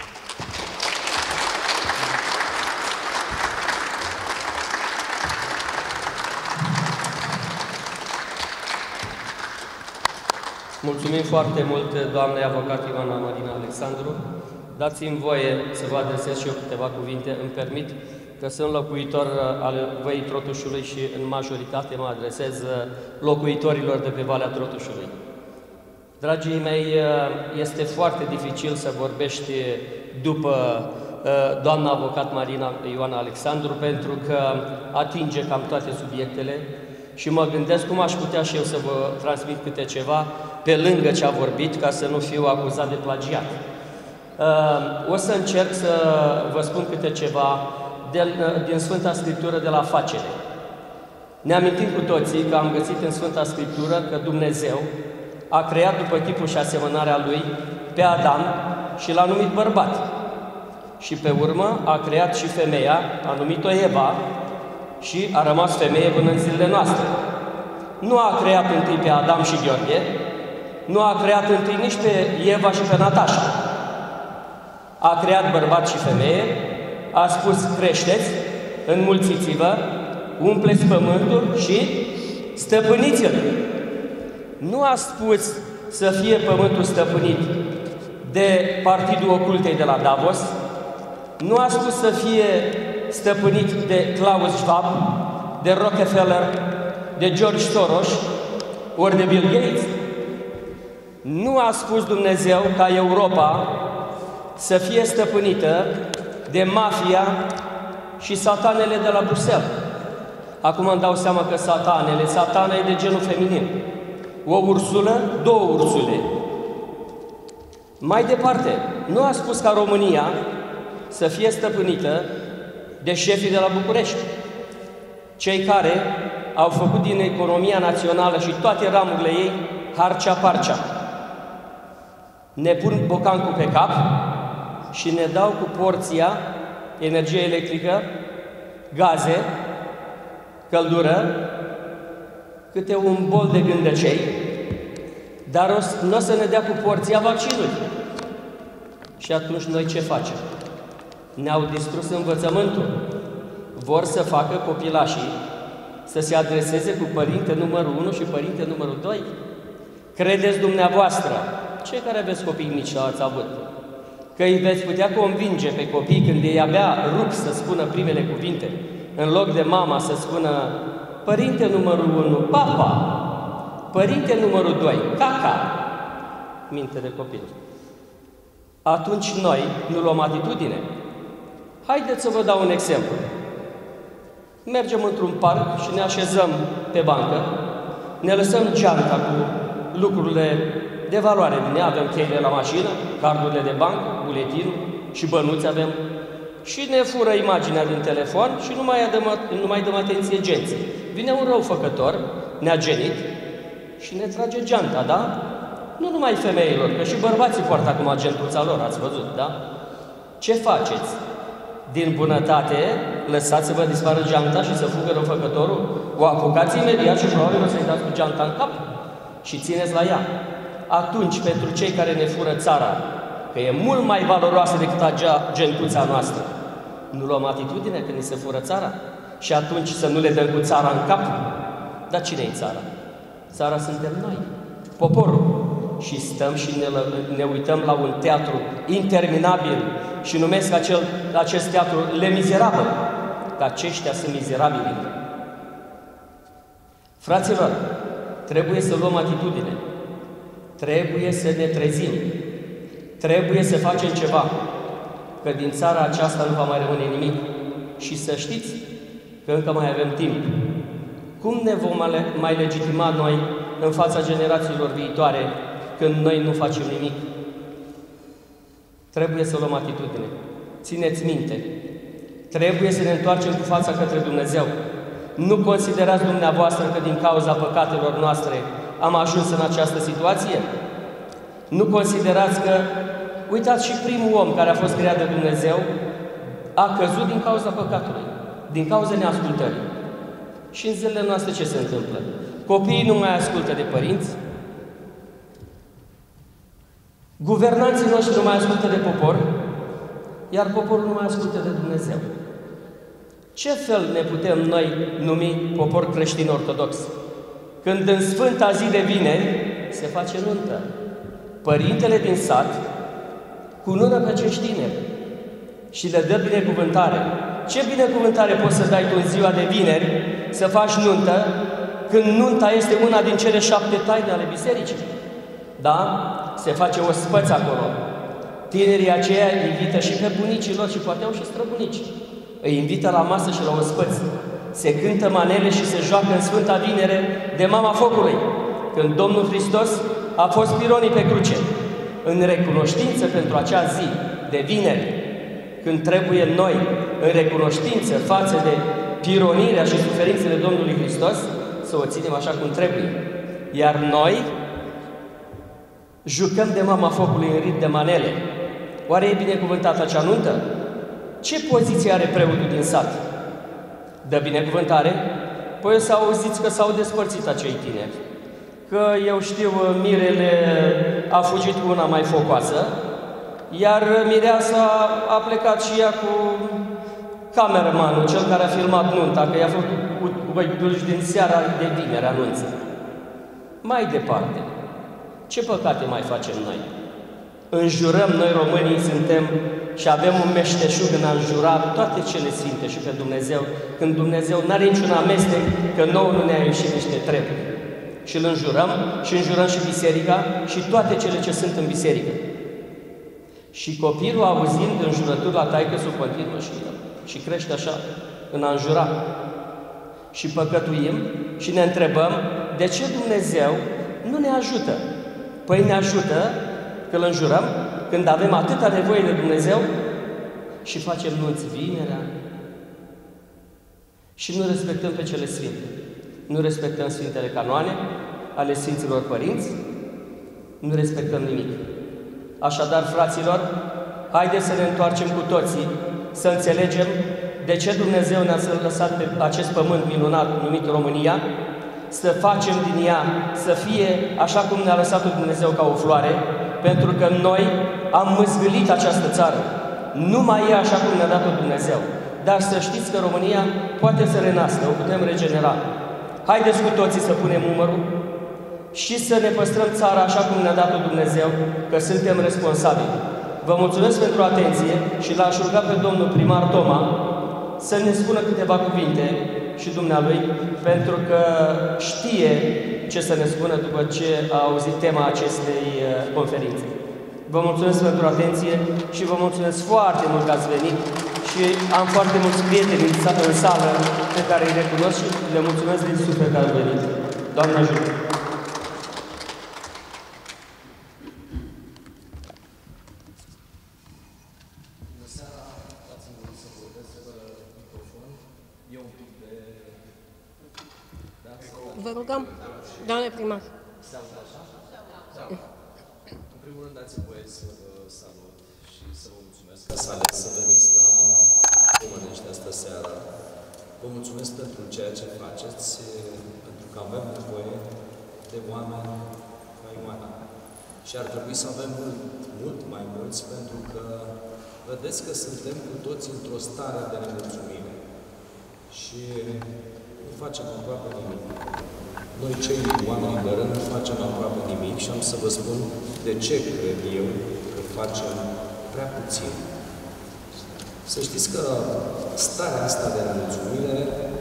Mulțumim foarte mult, doamne avocat Ioana Marina Alexandru. Dați-mi voie să vă adresez și eu câteva cuvinte. Îmi permit că sunt locuitor al Văii Trotușului și în majoritate mă adresez locuitorilor de pe Valea Trotușului. Dragii mei, este foarte dificil să vorbești după doamna avocat Marina Ioana Alexandru, pentru că atinge cam toate subiectele și mă gândesc cum aș putea și eu să vă transmit câte ceva pe lângă ce a vorbit, ca să nu fiu acuzat de plagiat. O să încerc să vă spun câte ceva din Sfânta Scriptură de la Facere. Ne amintim cu toții că am găsit în Sfânta Scriptură că Dumnezeu a creat după chipul și asemănarea Lui pe Adam și l-a numit bărbat. Și pe urmă a creat și femeia, a numit-o Eva și a rămas femeie până în zilele noastre. Nu a creat întâi pe Adam și Gheorghe, nu a creat întâi nici pe Eva și pe Natasha. A creat bărbat și femeie, a spus creșteți, înmulțiți-vă, umpleți pământul și stăpâniți-l. Nu a spus să fie pământul stăpânit de Partidul Ocultei de la Davos, nu a spus să fie stăpânit de Klaus Schwab, de Rockefeller, de George Soros, ori de Bill Gates. Nu a spus Dumnezeu ca Europa să fie stăpânită de mafia și satanele de la Bruxelles. Acum îmi dau seama că satanele, satana e de genul feminin. O ursulă, două ursule. Mai departe, nu a spus ca România să fie stăpânită de șefii de la București, cei care au făcut din economia națională și toate ramurile ei harcea-parcea. Ne pun bocancul pe cap și ne dau cu porția energie electrică, gaze, căldură, câte un bol de gândăcei, dar nu o să ne dea cu porția vaccinului. Și atunci noi ce facem? Ne-au distrus învățământul. Vor să facă copilașii să se adreseze cu părinte numărul unu și părinte numărul doi? Credeți dumneavoastră, cei care aveți copii mici sau ați avut, că îi veți putea convinge pe copii când ei abia rup să spună primele cuvinte, în loc de mama să spună părinte numărul unu, papa, părinte numărul doi, caca, minte de copil. Atunci noi nu luăm atitudine. Haideți să vă dau un exemplu. Mergem într-un parc și ne așezăm pe bancă, ne lăsăm geanta cu lucrurile de valoare. Ne avem cheile la mașină, cardurile de bancă, buletinul și bănuți avem. Și ne fură imaginea din telefon și nu mai dăm, nu mai dăm atenție genții. Vine un răufăcător, ne-a genit și ne trage geanta, da? Nu numai femeilor, că și bărbații poartă acum gentuța lor, ați văzut, da? Ce faceți? din bunătate, lăsați să vă dispară geanta și să fugă răufăcătorul? O apucați imediat și probabil o să-i dați cu geanta în cap și țineți la ea. Atunci, pentru cei care ne fură țara, că e mult mai valoroasă decât acea gentuța noastră, nu luăm atitudine când ni se fură țara? Și atunci să nu le dăm cu țara în cap? Dar cine-i țara? Țara suntem noi, poporul. Și stăm și ne, ne uităm la un teatru interminabil și numesc acel, acest teatru Le Miserabili, că aceștia sunt mizerabili. Fraților, trebuie să luăm atitudine, trebuie să ne trezim, trebuie să facem ceva, că din țara aceasta nu va mai rămâne nimic. Și să știți că încă mai avem timp. Cum ne vom mai legitima noi în fața generațiilor viitoare când noi nu facem nimic? Trebuie să luăm atitudine. Țineți minte, trebuie să ne întoarcem cu fața către Dumnezeu. Nu considerați dumneavoastră că din cauza păcatelor noastre am ajuns în această situație? Nu considerați că, uitați, și primul om care a fost creat de Dumnezeu a căzut din cauza păcatului, din cauza neascultării. Și în zilele noastre ce se întâmplă? Copiii nu mai ascultă de părinți, guvernanții noștri nu mai ascultă de popor, iar poporul nu mai ascultă de Dumnezeu. Ce fel ne putem noi numi popor creștin ortodox? Când în Sfânta zi de vineri se face nuntă, părintele din sat cunună pe acești tineri și le dă binecuvântare. Ce binecuvântare poți să dai tu în ziua de vineri să faci nuntă, când nunta este una din cele șapte taine ale bisericii? Da? Se face o spăță acolo. Tinerii aceia invită și pe bunicii lor și poate au și străbunici. Îi invită la masă și la ospăț. Se cântă manele și se joacă în Sfânta Vinere de Mama Focului, când Domnul Hristos a fost pironit pe cruce. În recunoștință pentru acea zi de vineri, când trebuie noi, în recunoștință față de pironirea și suferințele Domnului Hristos, să o ținem așa cum trebuie. Iar noi jucăm de Mama Focului în rit de manele. Oare e binecuvântată acea nuntă? Ce poziție are preotul din sat? Dă binecuvântare? Păi să auziți că s-au despărțit acei tineri. Că eu știu, mirele a fugit cu una mai focoasă, iar mireasa a plecat și ea cu cameramanul, cel care a filmat nunta, că i-a făcut cu din seara de vineri anunță. Mai departe, ce păcate mai facem noi? Înjurăm noi românii, suntem și avem un meșteșug în a înjura toate cele sfinte și pe Dumnezeu, când Dumnezeu nu are niciun amestec, că nouă nu ne-a ieșit niște treburi. Și îl înjurăm și înjurăm și biserica și toate cele ce sunt în biserică. Și copilul, auzind înjurături la taică-sul, continuă și, și crește așa, în a înjura. Și păcătuim și ne întrebăm de ce Dumnezeu nu ne ajută. Păi ne ajută că îl înjurăm când avem atâta nevoie de Dumnezeu și facem nunți vinerea și nu respectăm pe cele sfinte. Nu respectăm Sfintele Canoane ale Sfinților Părinți, nu respectăm nimic. Așadar, fraților, haideți să ne întoarcem cu toții, să înțelegem de ce Dumnezeu ne-a lăsat pe acest pământ minunat numit România, să facem din ea să fie așa cum ne-a lăsat Dumnezeu ca o floare, pentru că noi am măzgălit această țară. Nu mai e așa cum ne-a dat-o Dumnezeu. Dar să știți că România poate să renască, o putem regenera. Haideți cu toții să punem umărul și să ne păstrăm țara așa cum ne-a dat-o Dumnezeu, că suntem responsabili. Vă mulțumesc pentru atenție și l-aș ruga pe domnul primar Toma să ne spună câteva cuvinte și dumnealui, pentru că știe ce să ne spună după ce a auzit tema acestei conferințe. Vă mulțumesc pentru atenție și vă mulțumesc foarte mult că ați venit și am foarte mulți prieteni în sală pe care îi recunosc și le mulțumesc din suflet că ați venit. Doamne ajută! Vă rugăm, doamne primar. În primul rând, dați-mi voie să vă salut și să vă mulțumesc că s-a ales să veniți la ceea ce faceți, pentru că avem nevoie de oameni ca Ioana. Și ar trebui să avem mult, mult mai mulți, pentru că vedeți că suntem cu toți într-o stare de nemulțumire. Și nu facem aproape nimic. Noi, cei oameni de rând, nu facem aproape nimic și am să vă spun de ce cred eu că facem prea puțin. Să știți că starea asta de nemulțumire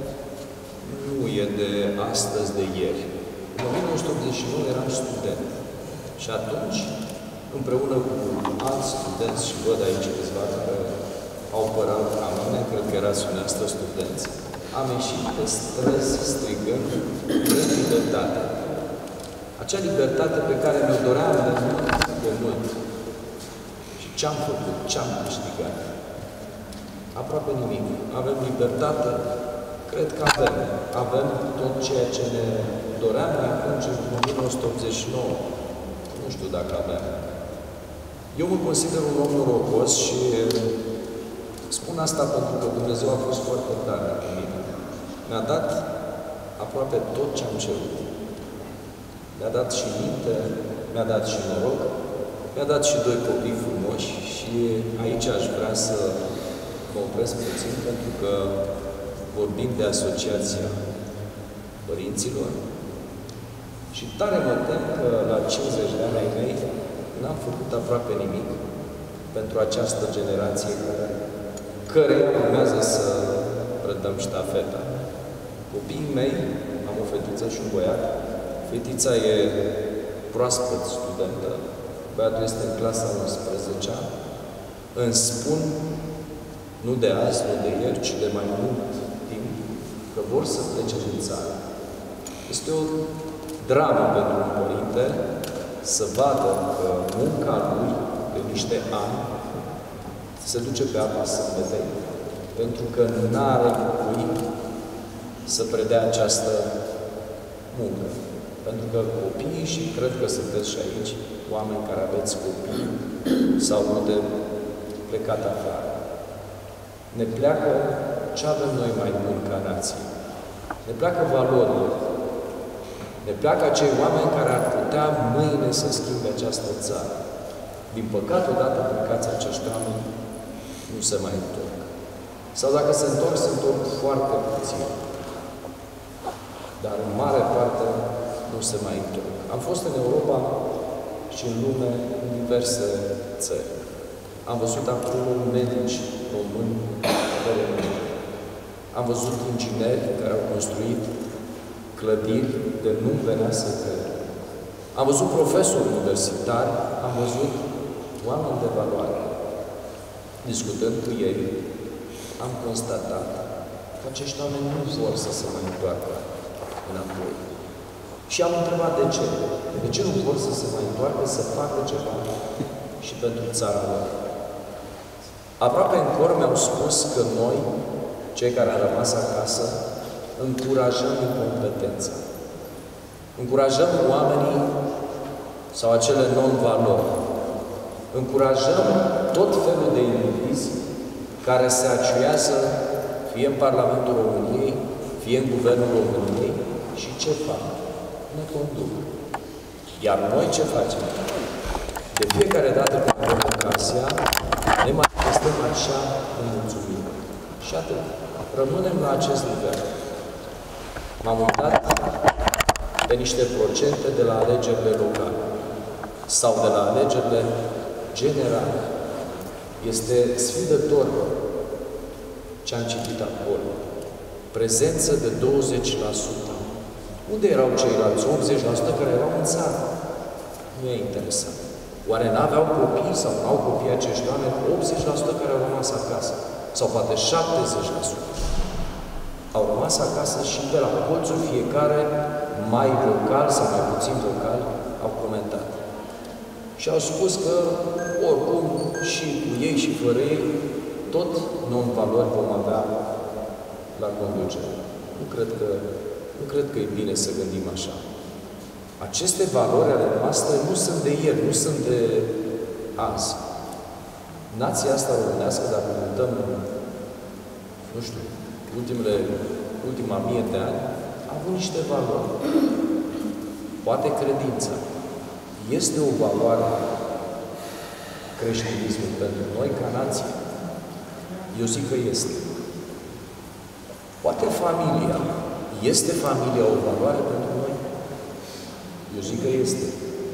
nu e de astăzi, de ieri. În o mie nouă sute optzeci și nouă eram student și atunci, împreună cu alți studenți, și văd aici câțiva care au părat ca mine, cred că erați dumneavoastră studenți, am ieșit pe străzi strigând vrem libertate. Acea libertate pe care mi-o doream de mult, de mult. Și ce-am făcut? Ce-am câștigat? Aproape nimic. Avem libertate? Cred că avem. Avem tot ceea ce ne doream atunci, în o mie nouă sute optzeci și nouă. Nu știu dacă avem. Eu mă consider un om norocos și spun asta pentru că Dumnezeu a fost foarte tare cu mine. Mi-a dat aproape tot ce am cerut. Mi-a dat și minte, mi-a dat și noroc, mi-a dat și doi copii frumoși și aici aș vrea să mă opresc puțin pentru că vorbim de Asociația Părinților și tare mă tem că la cincizeci de ani ai mei n-am făcut aproape nimic pentru această generație care, care urmează să predăm ștafeta. Copiii mei, am o fetiță și un băiat, fetița e proaspăt studentă, băiatul este în clasa a unsprezecea, îmi spun, nu de azi, nu de ieri, ci de mai mult timp, că vor să plece din țară. Este o dramă pentru un părinte să vadă că munca lui, de niște ani, se duce pe apa sâmbetei, pentru că n-are cui să predea această muncă. Pentru că copiii, și cred că sunteți și aici, oameni care aveți copii sau unde plecat afară, ne pleacă ce avem noi mai mult ca nație. Ne pleacă valorile. Ne pleacă acei oameni care ar putea mâine să schimbe această țară. Din păcate, odată plecați acești oameni, nu se mai întorc. Sau dacă se întorc, se întorc foarte puțin. Dar în mare parte nu se mai întorc. Am fost în Europa și în lume, în diverse țări. Am văzut acolo medici români de renume. Am văzut ingineri care au construit clădiri de nu venea să cred. Am văzut profesori universitari, am văzut oameni de valoare. Discutând cu ei, am constatat că acești oameni nu vor să se mai întoarcă înapoi. Și am întrebat de ce. De ce nu vor să se mai întoarcă, să facă ceva și pentru țara lor? Aproape în cor mi-au spus că noi, cei care am rămas acasă, încurajăm incompetența. Încurajăm oamenii sau acele non-valori. Încurajăm tot felul de indivizi care se aciuiază fie în Parlamentul României, fie în Guvernul României și ce fac? Ne conduc. Iar noi ce facem? De fiecare dată când avem ocazia, ne manifestăm așa în mulțumire. Și atât. Rămânem la acest nivel. M-am uitat pe niște procente de la alegerile locale sau de la alegerile generale. Este sfidător ce am citit acolo. Prezență de douăzeci la sută. Unde erau ceilalți optzeci la sută care erau în țară? Nu e interesant. Oare n-aveau copii sau n-au copii acești oameni? optzeci la sută care au rămas acasă. Sau poate șaptezeci la sută. Au rămas acasă și de la colțuri fiecare, mai vocal sau mai puțin vocal, au comentat. Și au spus că, oricum, și cu ei și fără ei, tot non-valori vom avea la conducere. Nu cred că, nu cred că e bine să gândim așa. Aceste valori ale noastre nu sunt de ieri, nu sunt de azi. Nația asta românească, dacă ne uităm, nu știu, ultimele ultima mie de ani, a avut niște valori. Poate credința este o valoare creștinismul pentru noi ca nație? Eu zic că este. Poate familia. Este familia o valoare pentru noi? Eu zic că este.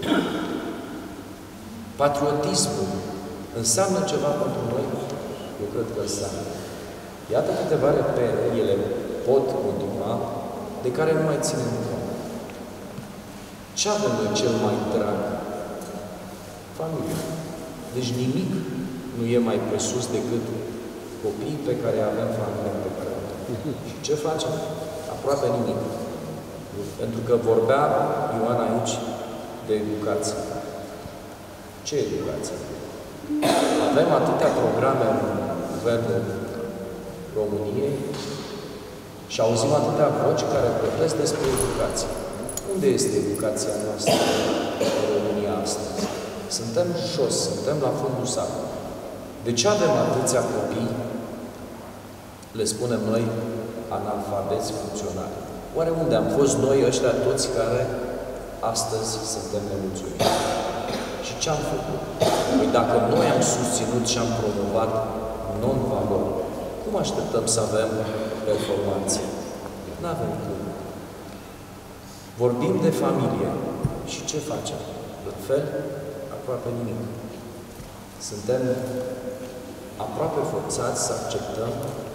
Patriotismul înseamnă ceva pentru noi? Eu cred că înseamnă. Iată câteva repere, ele pot continua, de care nu mai ținem cont. Ce avem noi cel mai drag? Familia. Deci nimic nu e mai presus decât copiii pe care avem, familia pe care avem. Și ce facem? Aproape nimic. Pentru că vorbea Ioan aici de educație. Ce educație? Avem atâtea programe în Guvernul României și auzim atâtea voci care vorbesc despre educație. Unde este educația noastră în România astăzi? Suntem jos, suntem la fundul sacului. De ce avem atâția copii, le spunem noi, analfabeți funcționali? Oare unde am fost noi ăștia toți care astăzi suntem nemulțumiți? Și ce am făcut? Păi dacă noi am susținut și am promovat non-valori, cum așteptăm să avem performanțe? Nu avem cum. Vorbim de familie. Și ce facem? La fel, aproape nimic. Suntem aproape forțați să acceptăm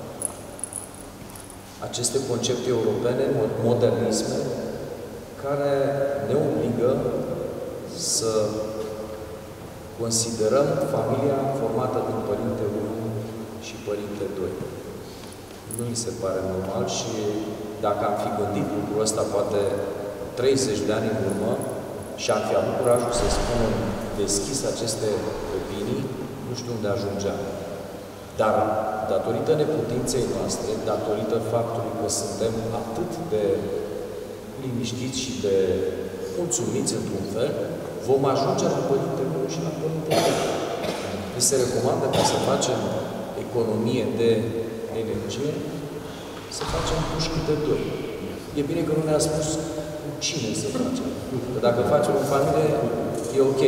aceste concepte europene, modernisme, care ne obligă să considerăm familia formată din părinte unu și părinte doi. Nu mi se pare normal și dacă am fi gândit lucrul ăsta poate treizeci de ani în urmă și am fi avut curajul să spunem deschis aceste opinii, nu știu unde ajungeam. Dar, datorită neputinței noastre, datorită faptului că suntem atât de liniștiți și de mulțumiți într-un fel, vom ajunge la Părinte unu și la Părinte doi. Ni se recomandă ca să facem economie de energie, să facem pușchi de doi. E bine că nu ne-a spus cu cine să facem. Că dacă facem în familie, e ok.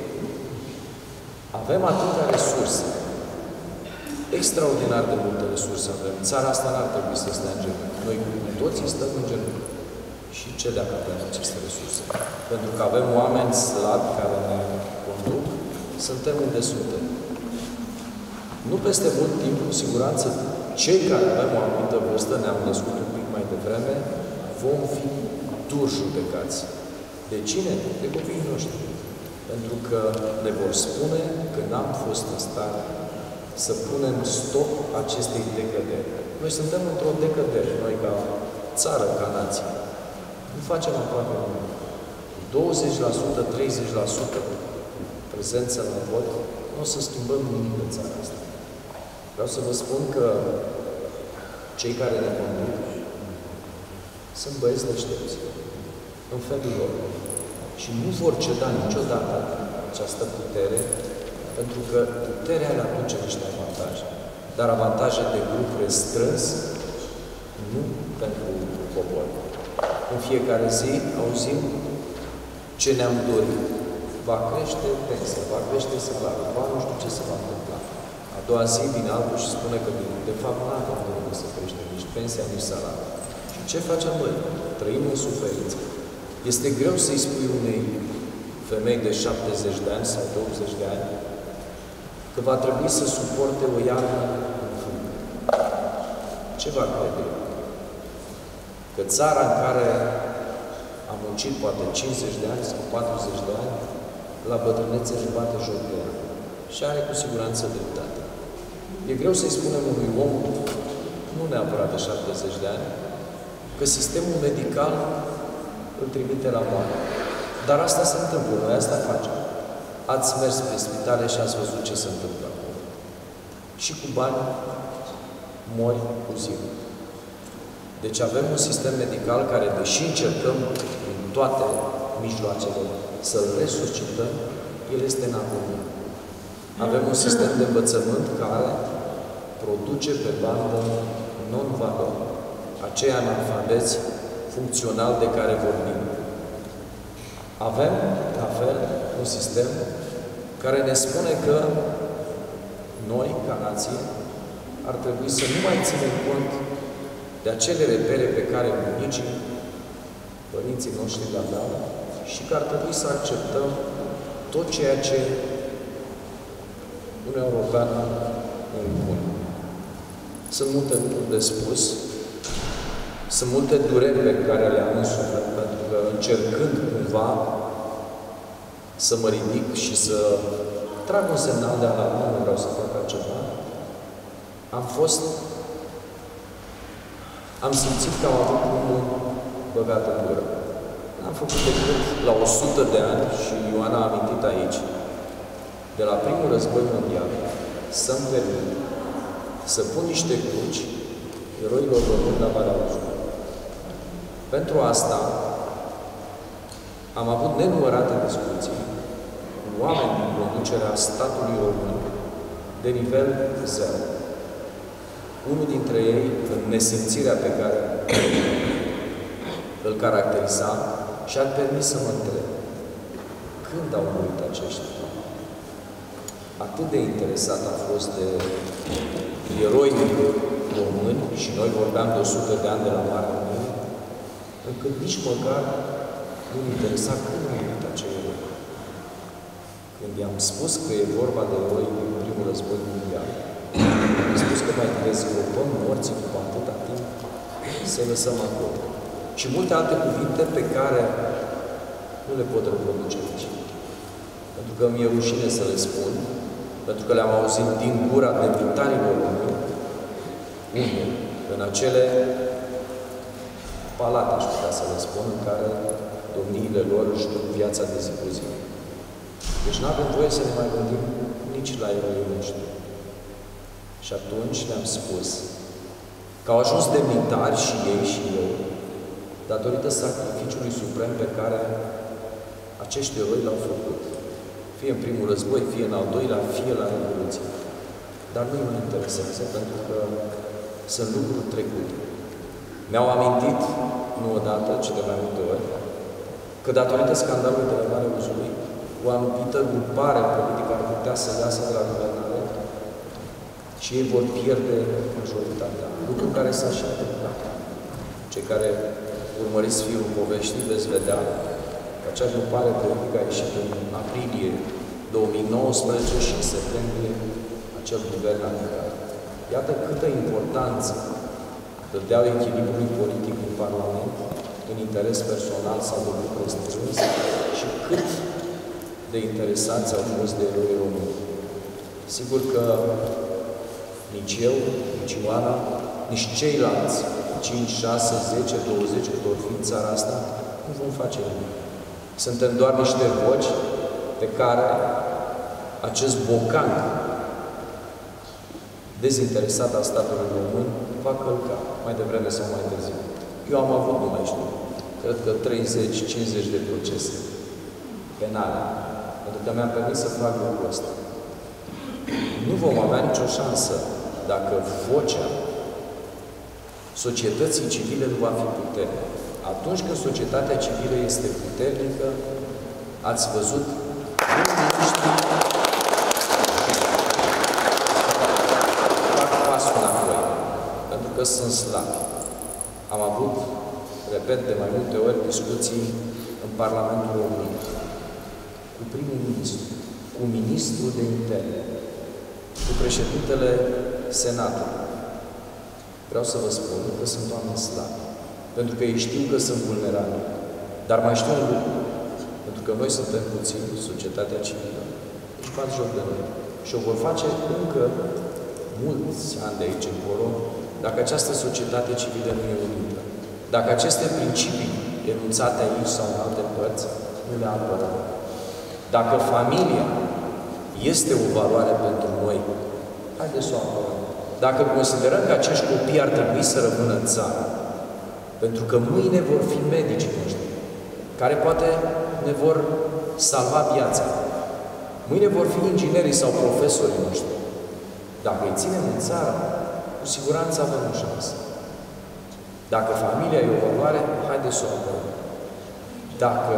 Avem atâtea resurse. Extraordinar de multe resurse avem. Țara asta n-ar trebui să stea în genunchi. Noi cu toții stăm în genunchi. Și ce dacă avem aceste resurse? Pentru că avem oameni slabi care ne conduc, suntem unde suntem. Nu peste mult timp, cu siguranță, cei care avem o anumită vârstă, ne-am născut un pic mai devreme, vom fi dur judecați. De cine? De copiii noștri. Pentru că ne vor spune că n-am fost în stare să punem stop acestei decăderi. Noi suntem într-o decădere, noi ca țară, ca nație. Nu facem aproape nimic. douăzeci la sută, treizeci la sută prezență la vot, nu o să schimbăm nimic în țara asta. Vreau să vă spun că cei care ne conduc sunt băieți deștepți, în felul lor. Și nu vor ceda niciodată această putere, pentru că puterea le aduce niște avantaje. Dar avantaje de grup restrâns, nu pentru popor. În fiecare zi auzim ce ne-am dorit. Va crește pensia, va crește salariul, va nu știu ce se va întâmpla. A doua zi vine altul și spune că de fapt nu avem voie să crește nici pensia, nici salariul. Și ce facem noi? Trăim în suferință. Este greu să-i spui unei femei de șaptezeci de ani sau de optzeci de ani că va trebui să suporte o iarnă în fund. Ce va crede? Că țara în care a muncit poate cincizeci de ani sau patruzeci de ani, la bătrânețe își bate joc de ea. Și are cu siguranță dreptate. E greu să-i spunem unui om, nu neapărat de șaptezeci de ani, că sistemul medical îl trimite la moarte. Dar asta se întâmplă, noi asta facem. Ați mers pe spitale și ați văzut ce se întâmplă acolo. Și cu bani mori cu zi. Deci avem un sistem medical care, deși încercăm în toate mijloacele să-l resuscităm, el este în agonie. Avem un sistem de învățământ care produce pe bandă non-valori. acei analfabeți funcțional de care vorbim. Avem, la fel, un sistem care ne spune că noi, ca nație, ar trebui să nu mai ținem cont de acele repere pe care bunicii, părinții noștri le aveau și că ar trebui să acceptăm tot ceea ce Uniunea Europeană ne impune. Sunt multe lucruri de spus, sunt multe dureri pe care le am în suflet, pentru că încercând cumva să mă ridic și să trag un semnal de alarmă, nu vreau să fac altceva, am fost, am simțit că am avut unul băgat în gură. Am făcut decât la o sută de ani, și Ioana a amintit aici, de la primul război mondial, să-mi permit să pun niște cruci eroilor români la Valea Uzului. Pentru asta am avut nenumărate discuții cu oameni din conducerea statului român de nivel zero. Unul dintre ei, în nesimțirea pe care îl caracteriza, și-a permis să mă întreb când au murit aceștia. Atât de interesat a fost de eroi români, și noi vorbeam de o sută de ani de la Marea Unire, încât nici măcar nu-mi interesa când au murit acei eroi. Când i-am spus că e vorba de eroi din primul război mondial, am spus că mai dezvoltăm morții cu atâta timp, să-i lăsăm acolo. Și multe alte cuvinte pe care nu le pot reproduce aici. Pentru că mi-e rușine să le spun, pentru că le-am auzit din gura demnitarilor români, unde, în acele palate, aș putea să le spun, în care domniile lor își duc viața de zi cu zi. Deci nu avem voie să ne mai gândim nici la eroii noștri. Și atunci le-am spus că au ajuns demnitari și ei și eu, datorită sacrificiului suprem pe care acești eroi l-au făcut. Fie în primul război, fie în al doilea, fie la Revoluție. Dar nu mă interesează, pentru că sunt lucruri trecute. Mi-au amintit, nu odată, ci de mai multe ori, că datorită scandalului de la Valea Uzului, o anumită grupare politică ar putea să iasă de la guvernare și ei vor pierde majoritatea. Lucru care s-a și întâmplat. Cei care urmăriți firul poveștii veți vedea că acea grupare politică a ieșit în aprilie două mii nouăsprezece și în septembrie acel guvern a intrat. Iată câtă importanță dădeau echilibrului politic în Parlament, în interes personal sau de grup restrâns, și cât de interesați au fost de eroi români. Sigur că nici eu, nici Ioana, nici ceilalți cinci, șase, zece, douăzeci cât or fi în țara asta, nu vom face nimic. Suntem doar niște voci pe care acest bocan dezinteresat al statului român va călca mai devreme sau mai târziu. Eu am avut, nu mai știu, cred că treizeci cincizeci de procese penale, pentru că mi-am permis să fac lucrul ăsta. Nu vom avea nicio șansă dacă vocea societății civile nu va fi puternică. Atunci când societatea civilă este puternică, ați văzut fac pasul înapoi, pentru că sunt slabi. Am avut, repet, de mai multe ori discuții în Parlamentul României cu primul ministru, cu ministrul de interne, cu președintele Senatului. Vreau să vă spun că sunt oameni slabi, pentru că ei știu că sunt vulnerabili. Dar mai știu un lucru, pentru că noi suntem puțini, societatea civilă, își fac joc de noi. Și o vor face încă mulți ani de aici încolo, dacă această societate civilă nu e unită. Dacă aceste principii enunțate aici sau în alte părți nu le apărăm. Dacă familia este o valoare pentru noi, haideți să o apărăm. Dacă considerăm că acești copii ar trebui să rămână în țară, pentru că mâine vor fi medicii noștri, care poate ne vor salva viața. Mâine vor fi inginerii sau profesorii noștri. Dacă îi ținem în țară, cu siguranță avem o șansă. Dacă familia e o valoare, haideți să o apărăm. Dacă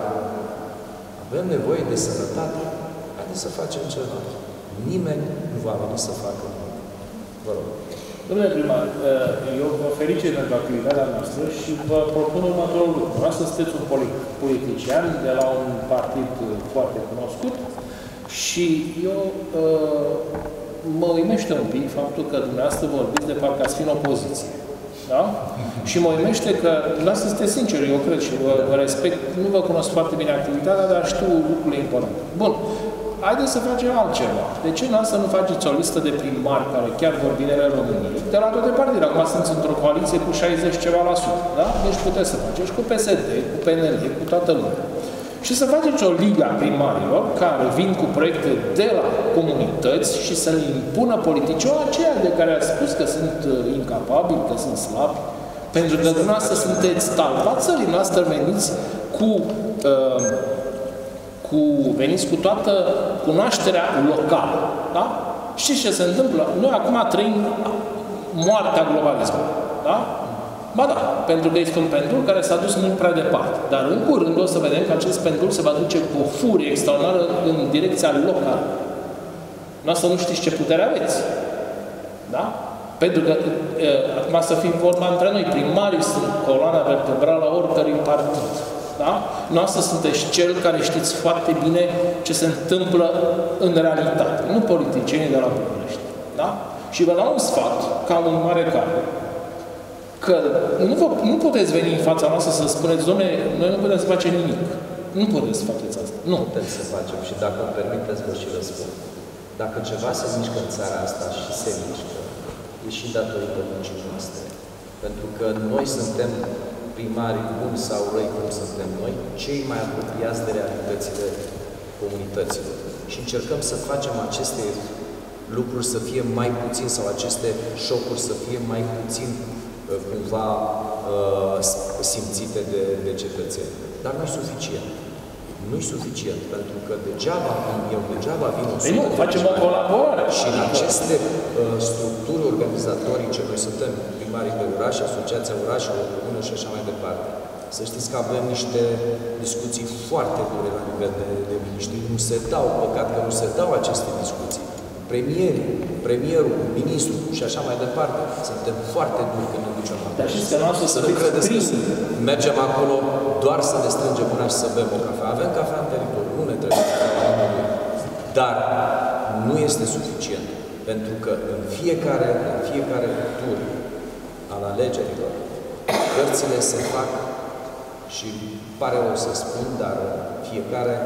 avem nevoie de sănătate, haideți să facem ceva. Nimeni nu va veni să facă nimic. Vă rog. Domnule primar, eu vă felicit pentru activitatea noastră și vă propun următorul lucru. Vreau să sunteți un politician de la un partid foarte cunoscut și eu uh, mă uimește un pic faptul că dumneavoastră vorbiți de parcă ați fi în opoziție. Da? Și mă uimește că, dumneavoastră sunteți sincer, eu cred și vă, vă respect, nu vă cunosc foarte bine activitatea, dar știu lucrurile importante. Bun. Haideți să facem altceva. De ce nu să nu faceți o listă de primari care chiar vor binele României? De la toate partidele. Acum sunt într-o coaliție cu șaizeci ceva la sută. Da? Deci puteți să faceți cu P S D, cu P N L, cu toată lumea. Și să faceți o ligă a primarilor care vin cu proiecte de la comunități și să le impună politicii aceia de care ați spus că sunt incapabili, că sunt slabi. Pentru că dumneavoastră sunteți talpa țării noastre, veniți cu... Uh, Cu, veniți cu toată cunoașterea locală. Da? Știți ce se întâmplă? Noi acum trăim moartea globalismului. Da? Ba da, pentru că este un pendul care s-a dus mult prea departe. Dar în curând o să vedem că acest pendul se va duce cu o furie extraordinară în direcția locală. Noastră nu știți ce putere aveți. Da? Pentru că, e, acum să fim vorba între noi, primarii sunt coloana vertebrală a oricărui partid. Da? Noastră sunteți cel care știți foarte bine ce se întâmplă în realitate, nu politicienii de la București. Da? Și vă dau un sfat, ca un mare care, că nu, vă, nu puteți veni în fața noastră să spuneți, dom'le, noi nu putem să facem nimic. Nu puteți să faceți asta. Nu. Putem să facem și dacă îmi permiteți, vă și răspund. Dacă ceva se mișcă în țara asta și se mișcă, e și datorită muncii noastre. Pentru că noi suntem primarii buni sau răi, cum suntem noi, cei mai apropiați de realitățile comunităților. Și încercăm să facem aceste lucruri să fie mai puțin, sau aceste șocuri să fie mai puțin cumva simțite de, de cetățeni. Dar nu e suficient. Nu e suficient, pentru că degeaba vin eu, degeaba vin o sută. Nu, facem o colaborare. Și în aceste uh, structuri organizatorice, noi suntem primarii de oraș, Asociația Orașelor Comună și așa mai departe. Să știți că avem niște discuții foarte dure la nivel de, de miniștri. Nu se dau, păcat că nu se dau aceste discuții. Premierii, premierul, ministrul și așa mai departe, suntem foarte duri când ne ducem acolo. Dar știți că noastră să nu credeți că mergem acolo doar să ne strângem mâna și să bem o cafea. Avem cafea în teritoriu, nu ne trebuie cafea. Dar nu este suficient. Pentru că în fiecare, în fiecare tur al alegerilor, cărțile se fac și pare rău să spun, dar fiecare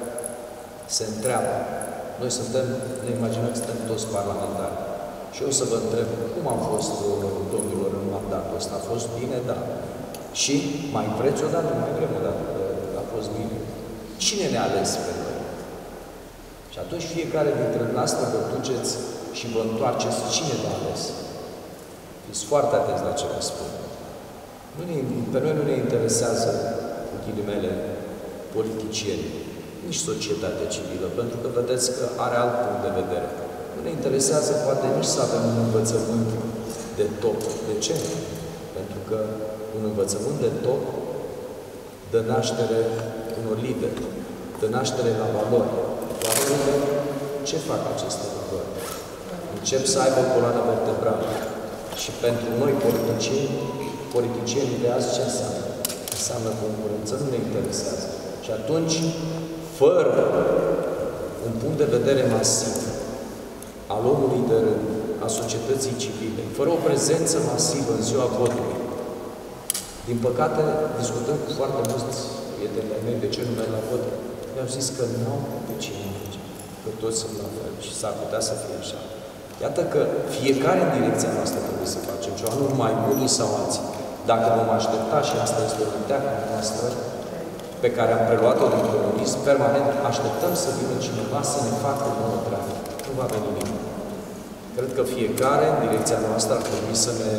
se întreabă. Noi suntem, ne imaginăm că suntem toți parlamentari. Și eu să vă întreb, cum a fost, domnilor, în mandatul ăsta? A fost bine? Da. Și mai vreți odată? Mai vrem odată, că a fost bine. Cine ne-a ales pe noi? Și atunci fiecare dintre noastre vă duceți și vă întoarceți cine v-a ales. Fiți foarte atenți la ce vă spun. Nu ne, pe noi nu ne interesează, cu ghilimele, politicieni, nici societatea civilă, pentru că vedeți că are alt punct de vedere. Nu ne interesează poate nici să avem un învățământ de top. De ce? Pentru că un învățământ de top dă naștere unor lideri, dă naștere la valori. Valorile, ce fac aceste valori? Încep să aibă o coloană vertebrală. Și pentru noi, politicieni, politicienii de azi, ce înseamnă? Înseamnă concurență, nu ne interesează. Și atunci, fără un punct de vedere masiv al omului de rând, a societății civile, fără o prezență masivă în ziua votului, din păcate, discutăm cu foarte mulți prieteni ai mei de ce nu merg la vot, mi-au zis că nu au pe cine merge, că toți sunt la fel și s-ar putea să fie așa. Iată că fiecare în direcția noastră trebuie să facem ceva, nu numai unii sau alții. Dacă vom aștepta, și asta este o teacă noastră, pe care am preluat-o din comunism, permanent așteptăm să vină cineva să ne facă o nouă treabă. Nu va veni nimeni. Cred că fiecare în direcția noastră ar trebui să ne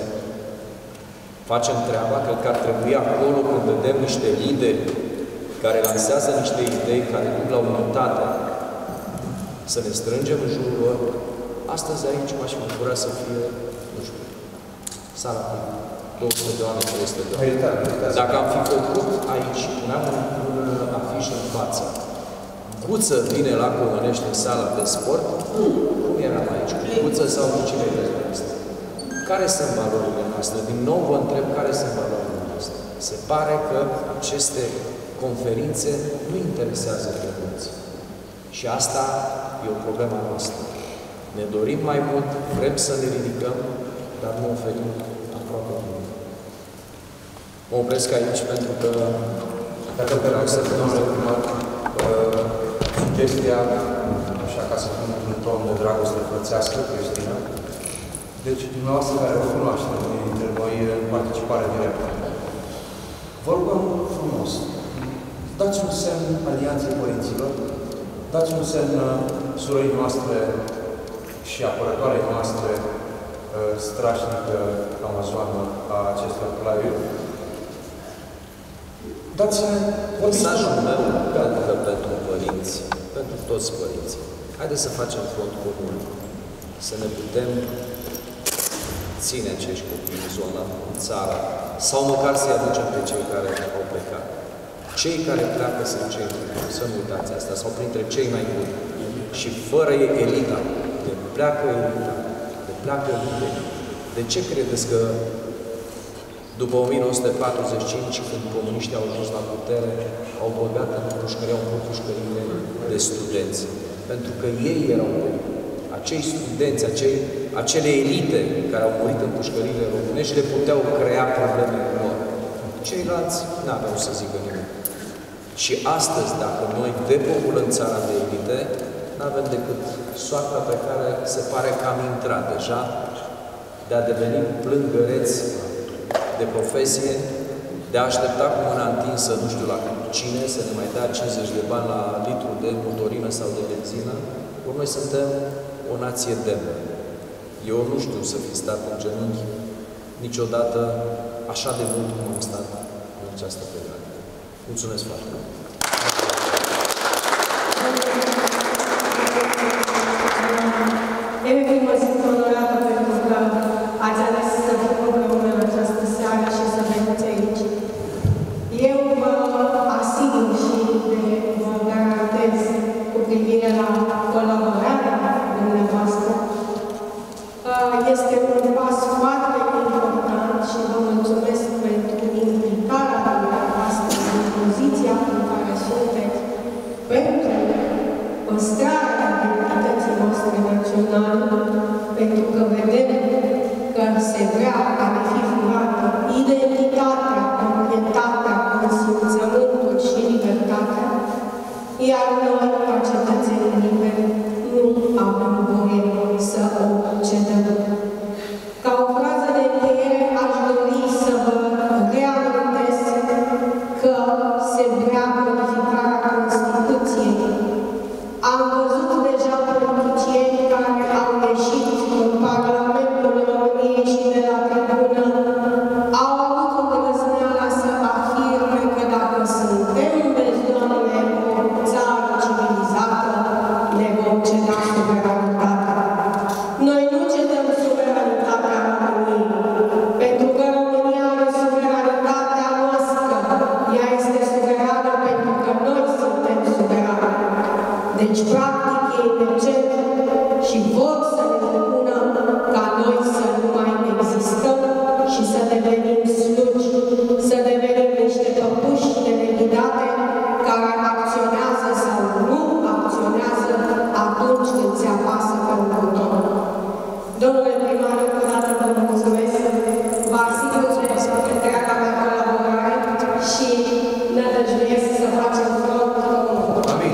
facem treaba. Cred că ar trebui acolo, când vedem niște lideri care lansează niște idei, care duc la unitate, să ne strângem în jurul lor. Astăzi aici m-aș bucura să fie, nu știu, sala două sute de oameni, trei sute de oameni. Dacă am fi făcut aici, puneam un afiș în față, Guță vine la Comănești în sala de sport, cum eram aici? Cu Guță sau cu cine este? Care sunt valorile noastre? Din nou vă întreb care sunt valorile noastre. Se pare că aceste conferințe nu interesează pe mulți. Și asta e o problemă noastră. Ne dorim mai mult, vrem să ne ridicăm, dar nu oferim aproape mult. Mă opresc aici pentru că dacă vreau să domnule primar, sugestia, așa ca să spun un ton de dragoste frățească, Cristina, deci dumneavoastră care o cunoaște, unii dintre noi în participare directă. Vă rugăm frumos, dați un semn Alianței Părinților, dați un semn surorii noastre și apărătoarei noastre strașnică amazoană a acestor plaiuri. Dați-ne mesajul meu pentru, pentru părinți, pentru toți părinții. Haideți să facem front comun, să ne putem ține acești copii în zona, în țară, sau măcar să-i aducem pe cei care au plecat. Cei care pleacă sunt cei mai, să nu uitați asta, sau printre cei mai buni. Și fără elita, de pleacă elita, de pleacă elita. De ce credeți că după o mie nouă sute patruzeci și cinci, când comuniștii au ajuns la putere, au băgat în pușcării, au pus pușcările de studenți? Pentru că ei erau acei studenți, acei, acele elite care au murit în pușcările românești, le puteau crea probleme lor. Ceilalți n-aveau să zică nimic. Și astăzi, dacă noi depopulăm țara de elite, n-avem decât soarta pe care se pare că am intrat deja, de a deveni plângăreți de profesie, de a aștepta cu mâna întinsă, nu știu la cine, să ne mai dea cincizeci de bani la litru de motorină sau de benzină, ori noi suntem o nație demnă. Eu nu știu să fi stat în genunchi niciodată așa de mult cum am stat în această perioadă. Mulțumesc foarte mult! Efectiv, mă simt onorată pentru că ați ales să fim împreună în această seară și să veniți aici. Eu vă asigur și vă garantez cu privire la colaborarea dumneavoastră. Este un pas foarte important și vă mulțumesc pentru implicarea dumneavoastră în poziția în care sunteți pentru păstrarea identității noastre naționale, pentru că vedem că se vrea a ne fi furată identitatea, proprietatea, consimțământul și libertatea, iar noi, ca cetățeni liberi, nu avem voie să o cedăm. Ca o frază de încheiere, aș dori să vă reamintesc că se vrea modificarea Constituției. Am văzut deja politicieni care au ieșit în Parlamentul României și de la tribună au avut îndrăzneala să afirme că dacă suntem, vezi, Doamne, o țară civilizată, ne vom ceda suveranitatea. Noi nu cedăm suveranitatea României, pentru că România are suveranitatea noastră. Ea este suverană pentru că noi suntem suverani. Deci, practic, ei ne cer și vor să ne impună ca noi să nu mai existăm și să devenim slugi, să devenim niște păpuși teleghidate care acționează sau nu acționează atunci când se apasă pe un buton. Domnule primar, încă o dată vă mulțumesc, vă asigur de întreaga mea colaborare și nădăjduiesc să facem front comun. Amin.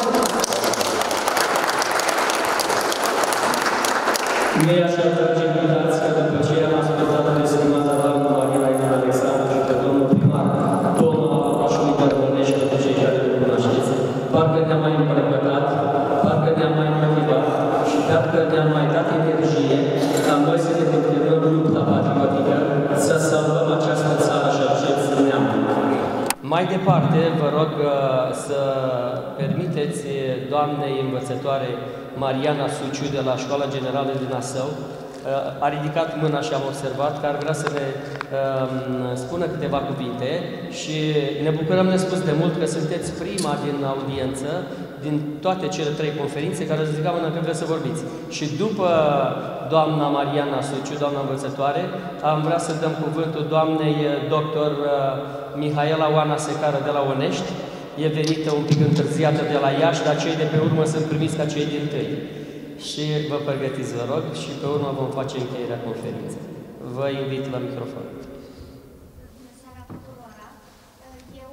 Noi așa trage invitația, după ce am ascultat de stimata doamnă Maria Elena Alexandru și pe domnul primar, domnul orașului Tărmănești, pentru cei care îl cunoașteți, parcă ne-a mai împărcătat, parcă ne-a mai motivat și parcă ne-a mai dat energie ca noi să ne continuăm lupta patriotică, să salvăm această țară și acest neam. Mai departe, vă rog să permiteți doamnei învățătoare Mariana Suciu de la Școala Generală din Asău a ridicat mâna și am observat că ar vrea să ne um, spună câteva cuvinte și ne bucurăm nespus de mult că sunteți prima din audiență, din toate cele trei conferințe, care îți ridica mâna că vreți să vorbiți. Și după doamna Mariana Suciu, doamna învățătoare, am vrea să dăm cuvântul doamnei doctor Mihaela Oana Secară de la Onești. E venită un pic întârziată de la Iași, dar cei de pe urmă sunt primiți ca cei din tâi. Și vă pregătiți, vă rog, și pe urmă vom face încheierea conferinței. Vă invit la microfon. Bună seara tuturor! Eu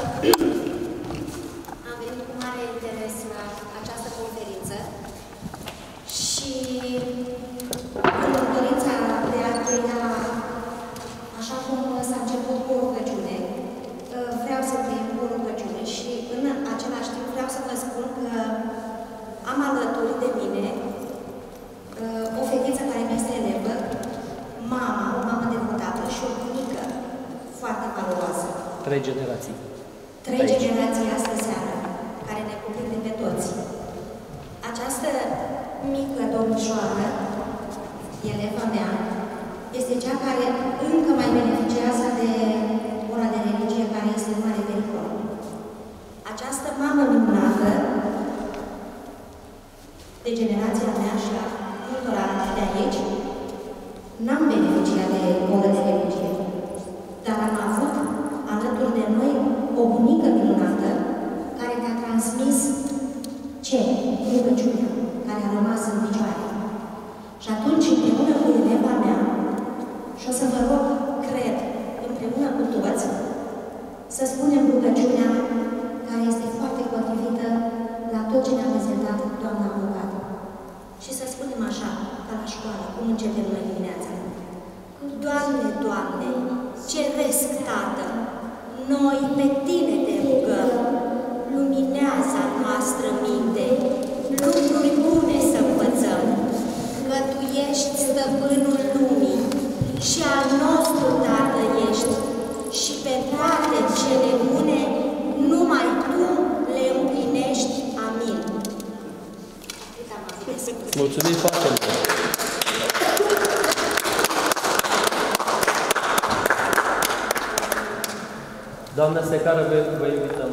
am venit cu mare interes la această conferință și în dorința de a încheia, așa cum s-a început cu o rugăciune, vreau să încheiem cu o rugăciune și în același timp vreau să vă spun că am alături de mine o fetiță care mi este elevă, mama, o mamă devotată și o bunică foarte valoroasă. Trei generații. Trei Aici. generații astă seară, care ne cuprinde pe toți. Această mică domnișoară, eleva mea, este cea care încă mai beneficiază de ora de religie, care este în mare pericol. Această mamă minunată, de generația mea și a multora de aici, n-am beneficiat de oră de religie, dar am avut alături de noi o bunică minunată care ne-a transmis ce? Rugăciunea, care a rămas în picioare. Și atunci, împreună cu eleva mea, și o să vă rog, cred, împreună cu toți, să spunem rugăciunea care este foarte potrivită la tot ce ne-a prezentat doamna avocat. Și să spunem așa, ca la școală, cum începem noi dimineața. Doamne, Doamne, ceresc Tată, noi pe Tine te rugăm, luminează noastră minte, lucruri bune să învățăm, că Tu ești stăpânul lumii și al nostru Tată ești și pe toate cele bune numai Tu le împlinești. Amin. Mulțumim foarte mult! Doamna Secară, vă, vă invităm.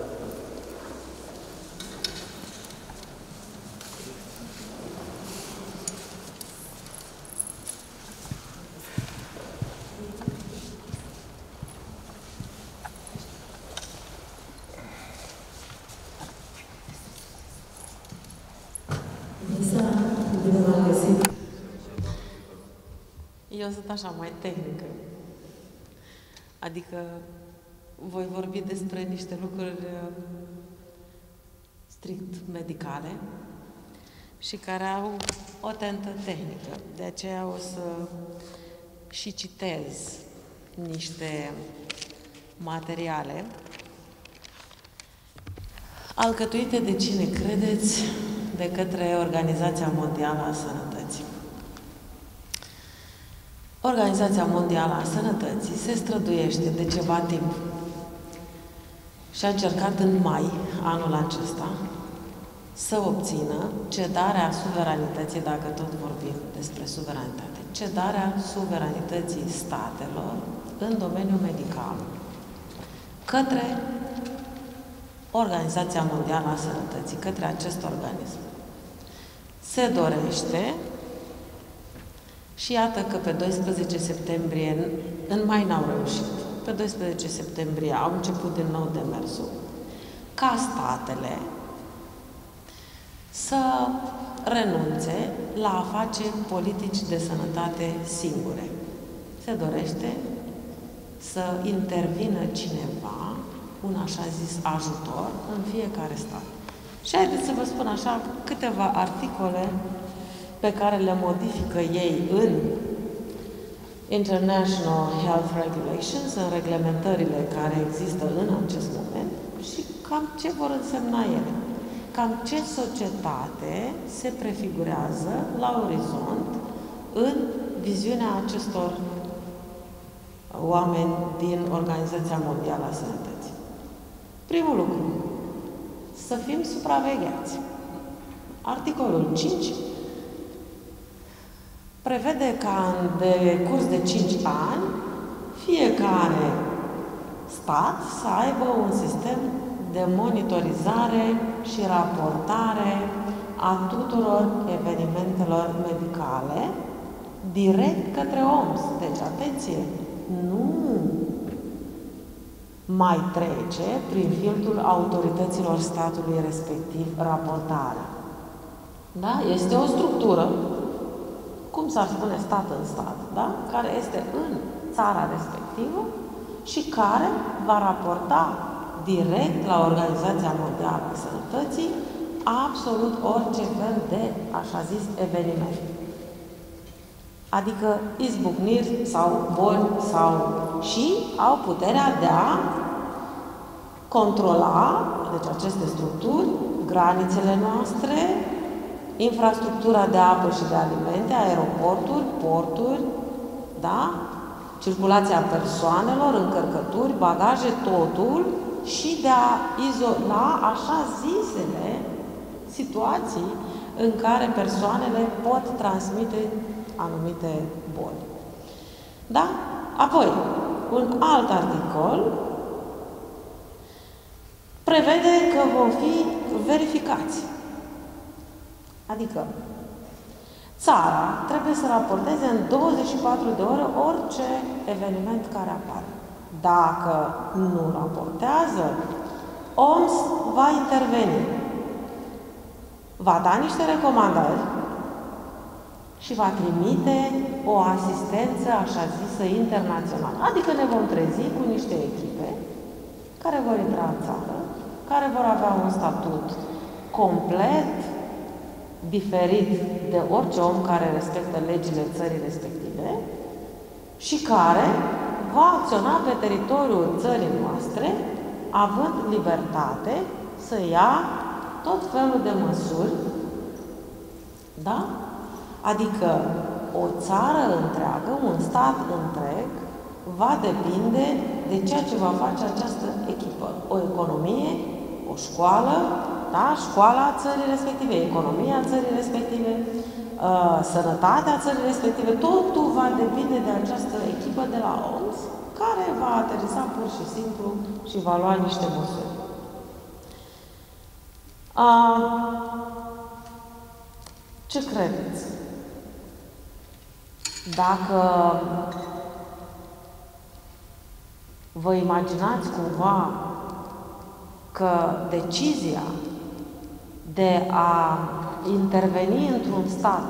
Eu sunt așa mai tehnică. Adică voi vorbi despre niște lucruri strict medicale și care au o tentă tehnică. De aceea o să și citez niște materiale alcătuite de cine credeți, de către Organizația Mondială a Sănătății. Organizația Mondială a Sănătății se străduiește de ceva timp și a încercat în mai, anul acesta, să obțină cedarea suveranității, dacă tot vorbim despre suveranitate, cedarea suveranității statelor în domeniul medical către Organizația Mondială a Sănătății, către acest organism. Se dorește și iată că pe doisprezece septembrie, în mai n-au reușit, pe doisprezece septembrie au început din nou demersul ca statele să renunțe la a face politici de sănătate singure. Se dorește să intervină cineva, un așa zis ajutor, în fiecare stat. Și haideți să vă spun așa câteva articole pe care le modifică ei în International Health Regulations, în reglementările care există în acest moment și cam ce vor însemna ele. Cam ce societate se prefigurează la orizont în viziunea acestor oameni din Organizația Mondială a Sănătății. Primul lucru, să fim supravegheați. Articolul cinci prevede ca în decurs de cinci ani fiecare stat să aibă un sistem de monitorizare și raportare a tuturor evenimentelor medicale direct către O M S. Deci, atenție, nu mai trece prin filtrul autorităților statului respectiv raportarea. Da? Este o structură, cum s-ar spune stat în stat, da? Care este în țara respectivă și care va raporta direct la Organizația Mondială a Sănătății absolut orice fel de, așa zis, eveniment. Adică izbucniri sau boli sau și au puterea de a controla, deci aceste structuri, granițele noastre, infrastructura de apă și de alimente, aeroporturi, porturi, da? Circulația persoanelor, încărcături, bagaje, totul și de a izola așa zisele situații în care persoanele pot transmite anumite boli. Da? Apoi, un alt articol prevede că vom fi verificați. Adică, țara trebuie să raporteze în douăzeci și patru de ore orice eveniment care apare. Dacă nu raportează, O M S va interveni. Va da niște recomandări și va trimite o asistență, așa zisă, internațională. Adică ne vom trezi cu niște echipe care vor intra în țară, care vor avea un statut complet diferit de orice om care respectă legile țării respective și care va acționa pe teritoriul țării noastre, având libertate să ia tot felul de măsuri, da? Adică o țară întreagă, un stat întreg, va depinde de ceea ce va face această echipă. O economie, o școală, da? Școala țării respective, economia țării respective, uh, sănătatea țării respective, totul va depinde de această echipă de la O M S, care va aterisa pur și simplu și va lua niște măsuri. Uh, ce credeți? Dacă vă imaginați cumva că decizia de a interveni într-un stat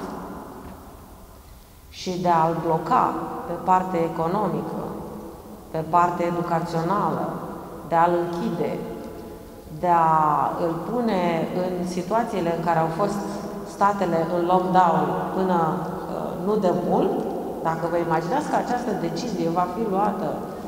și de a-l bloca pe partea economică, pe partea educațională, de a-l închide, de a îl pune în situațiile în care au fost statele în lockdown până uh, nu de mult, dacă vă imaginați că această decizie va fi luată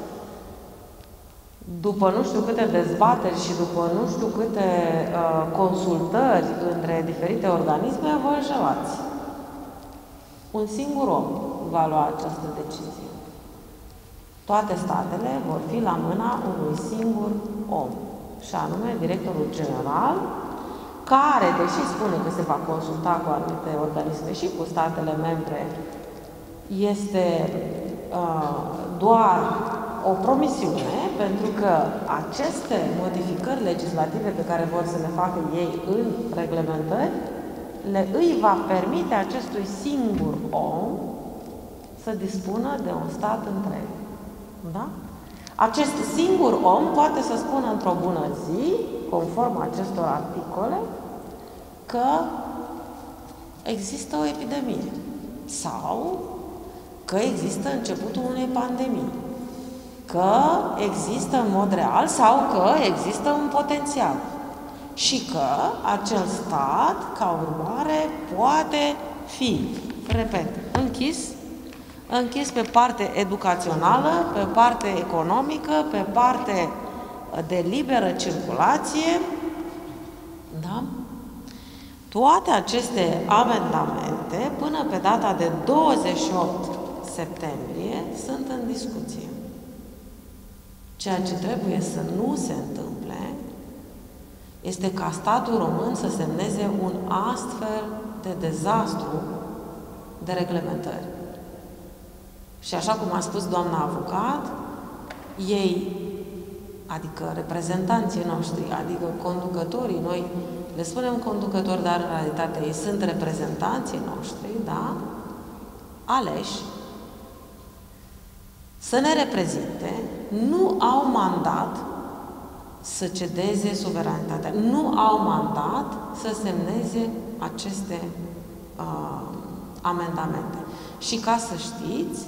după nu știu câte dezbateri și după nu știu câte uh, consultări între diferite organisme, vă înșelați. Un singur om va lua această decizie. Toate statele vor fi la mâna unui singur om, și anume directorul general, care, deși spune că se va consulta cu anumite organisme și cu statele membre, este uh, doar o promisiune, pentru că aceste modificări legislative pe care vor să le facă ei în reglementări, le îi va permite acestui singur om să dispună de un stat întreg. Da? Acest singur om poate să spună într-o bună zi, conform acestor articole, că există o epidemie sau că există începutul unei pandemii, că există în mod real sau că există un potențial și că acel stat, ca urmare, poate fi, repet, închis, închis pe parte educațională, pe parte economică, pe parte de liberă circulație, da? Toate aceste amendamente, până pe data de douăzeci și opt septembrie, sunt în discuție. Ceea ce trebuie să nu se întâmple este ca statul român să semneze un astfel de dezastru de reglementări. Și așa cum a spus doamna avocat, ei, adică reprezentanții noștri, adică conducătorii, noi le spunem conducători, dar în realitate ei sunt reprezentanții noștri, da? Aleși, să ne reprezinte, nu au mandat să cedeze suveranitatea, nu au mandat să semneze aceste uh, amendamente. Și ca să știți,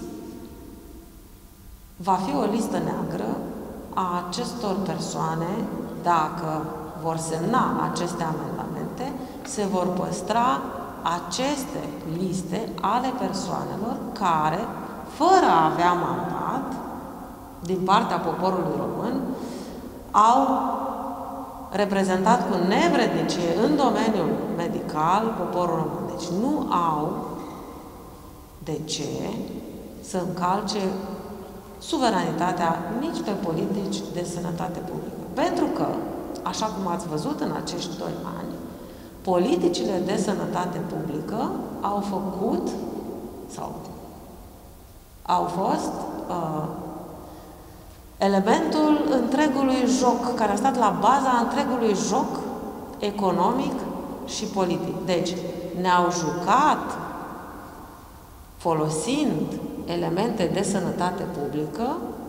va fi o listă neagră a acestor persoane, dacă vor semna aceste amendamente, se vor păstra aceste liste ale persoanelor care, fără a avea mandat din partea poporului român, au reprezentat cu nevrednicie în domeniul medical poporul român. Deci nu au de ce să încalce suveranitatea nici pe politici de sănătate publică. Pentru că, așa cum ați văzut în acești doi ani, politicile de sănătate publică au făcut sau au fost uh, elementul întregului joc, care a stat la baza întregului joc economic și politic. Deci, ne-au jucat folosind elemente de sănătate publică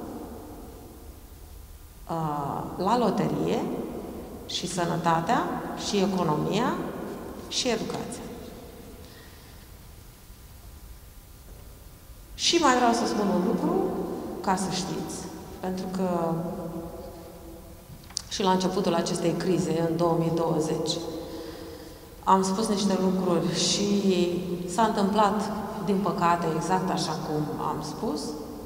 uh, la loterie și sănătatea și economia și educația. Și mai vreau să spun un lucru, ca să știți, pentru că și la începutul acestei crize, în două mii douăzeci, am spus niște lucruri și s-a întâmplat, din păcate, exact așa cum am spus.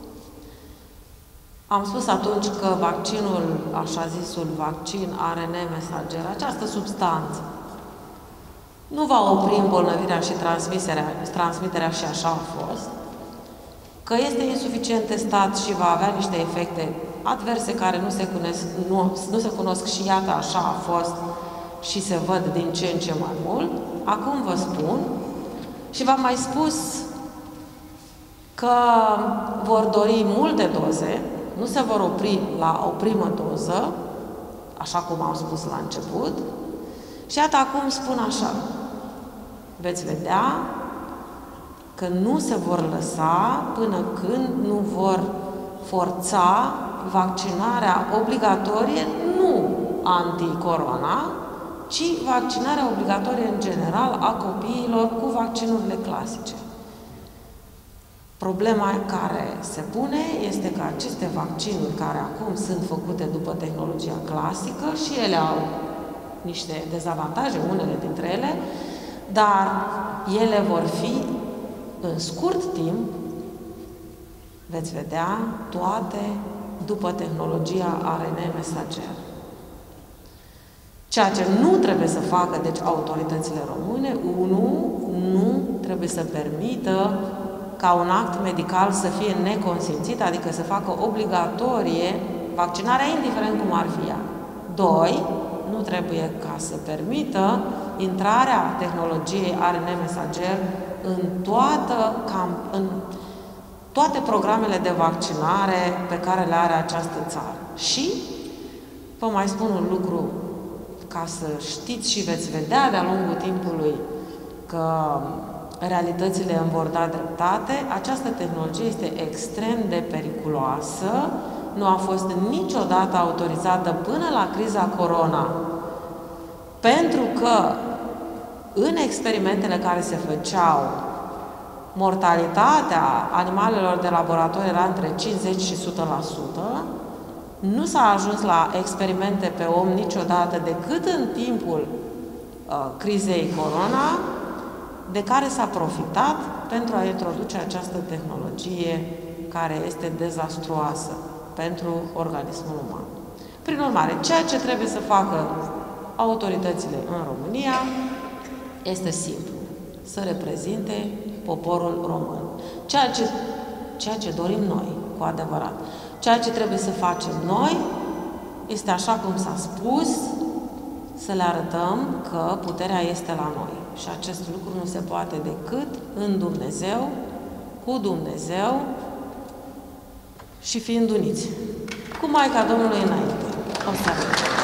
Am spus atunci că vaccinul, așa zisul vaccin A R N mesager, această substanță, nu va opri îmbolnăvirea și transmiterea, transmiterea și așa a fost, că este insuficient testat și va avea niște efecte adverse care nu se cunosc, nu, nu se cunosc și iată așa a fost și se văd din ce în ce mai mult. Acum vă spun și v-am mai spus că vor dori multe doze, nu se vor opri la o primă doză, așa cum am spus la început, și iată acum spun așa, veți vedea că nu se vor lăsa până când nu vor forța vaccinarea obligatorie, nu anti-corona, ci vaccinarea obligatorie în general a copiilor cu vaccinurile clasice. Problema care se pune este că aceste vaccinuri care acum sunt făcute după tehnologia clasică și ele au niște dezavantaje, unele dintre ele, dar ele vor fi în scurt timp, veți vedea, toate după tehnologia A R N mesager. Ceea ce nu trebuie să facă, deci, autoritățile române, unu, nu trebuie să permită ca un act medical să fie neconsimțit, adică să facă obligatorie vaccinarea, indiferent cum ar fi ea. Doi, nu trebuie ca să permită intrarea tehnologiei A R N mesager în, toată, cam, în toate programele de vaccinare pe care le are această țară. Și vă mai spun un lucru ca să știți și veți vedea de-a lungul timpului că realitățile îmi vor da dreptate, această tehnologie este extrem de periculoasă, nu a fost niciodată autorizată până la criza corona, pentru că în experimentele care se făceau, mortalitatea animalelor de laborator era între cincizeci și o sută la sută, nu s-a ajuns la experimente pe om niciodată decât în timpul uh, crizei corona, de care s-a profitat pentru a introduce această tehnologie care este dezastruoasă pentru organismul uman. Prin urmare, ceea ce trebuie să facă autoritățile în România este simplu, să reprezinte poporul român. Ceea ce, ceea ce dorim noi, cu adevărat. Ceea ce trebuie să facem noi este, așa cum s-a spus, să le arătăm că puterea este la noi. Și acest lucru nu se poate decât în Dumnezeu, cu Dumnezeu și fiind uniți. Cu Maica Domnului înainte. O seară.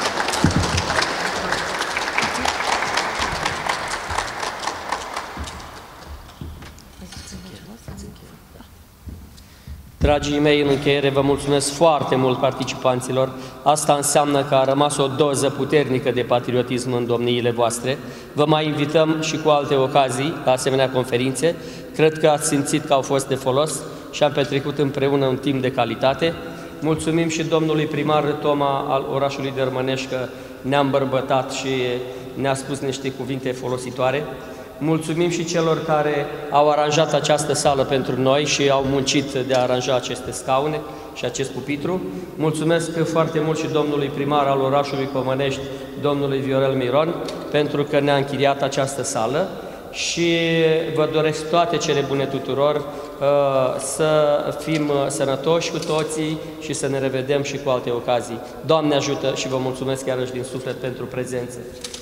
Dragii mei, în încheiere, vă mulțumesc foarte mult participanților. Asta înseamnă că a rămas o doză puternică de patriotism în domniile voastre. Vă mai invităm și cu alte ocazii la asemenea conferințe. Cred că ați simțit că au fost de folos și am petrecut împreună un timp de calitate. Mulțumim și domnului primar Toma al orașului Dărmănești că ne-a îmbărbătat și ne-a spus niște cuvinte folositoare. Mulțumim și celor care au aranjat această sală pentru noi și au muncit de a aranja aceste scaune și acest pupitru. Mulțumesc foarte mult și domnului primar al orașului Comănești, domnului Viorel Miron, pentru că ne-a închiriat această sală și vă doresc toate cele bune tuturor, să fim sănătoși cu toții și să ne revedem și cu alte ocazii. Doamne ajută și vă mulțumesc iarăși din suflet pentru prezență.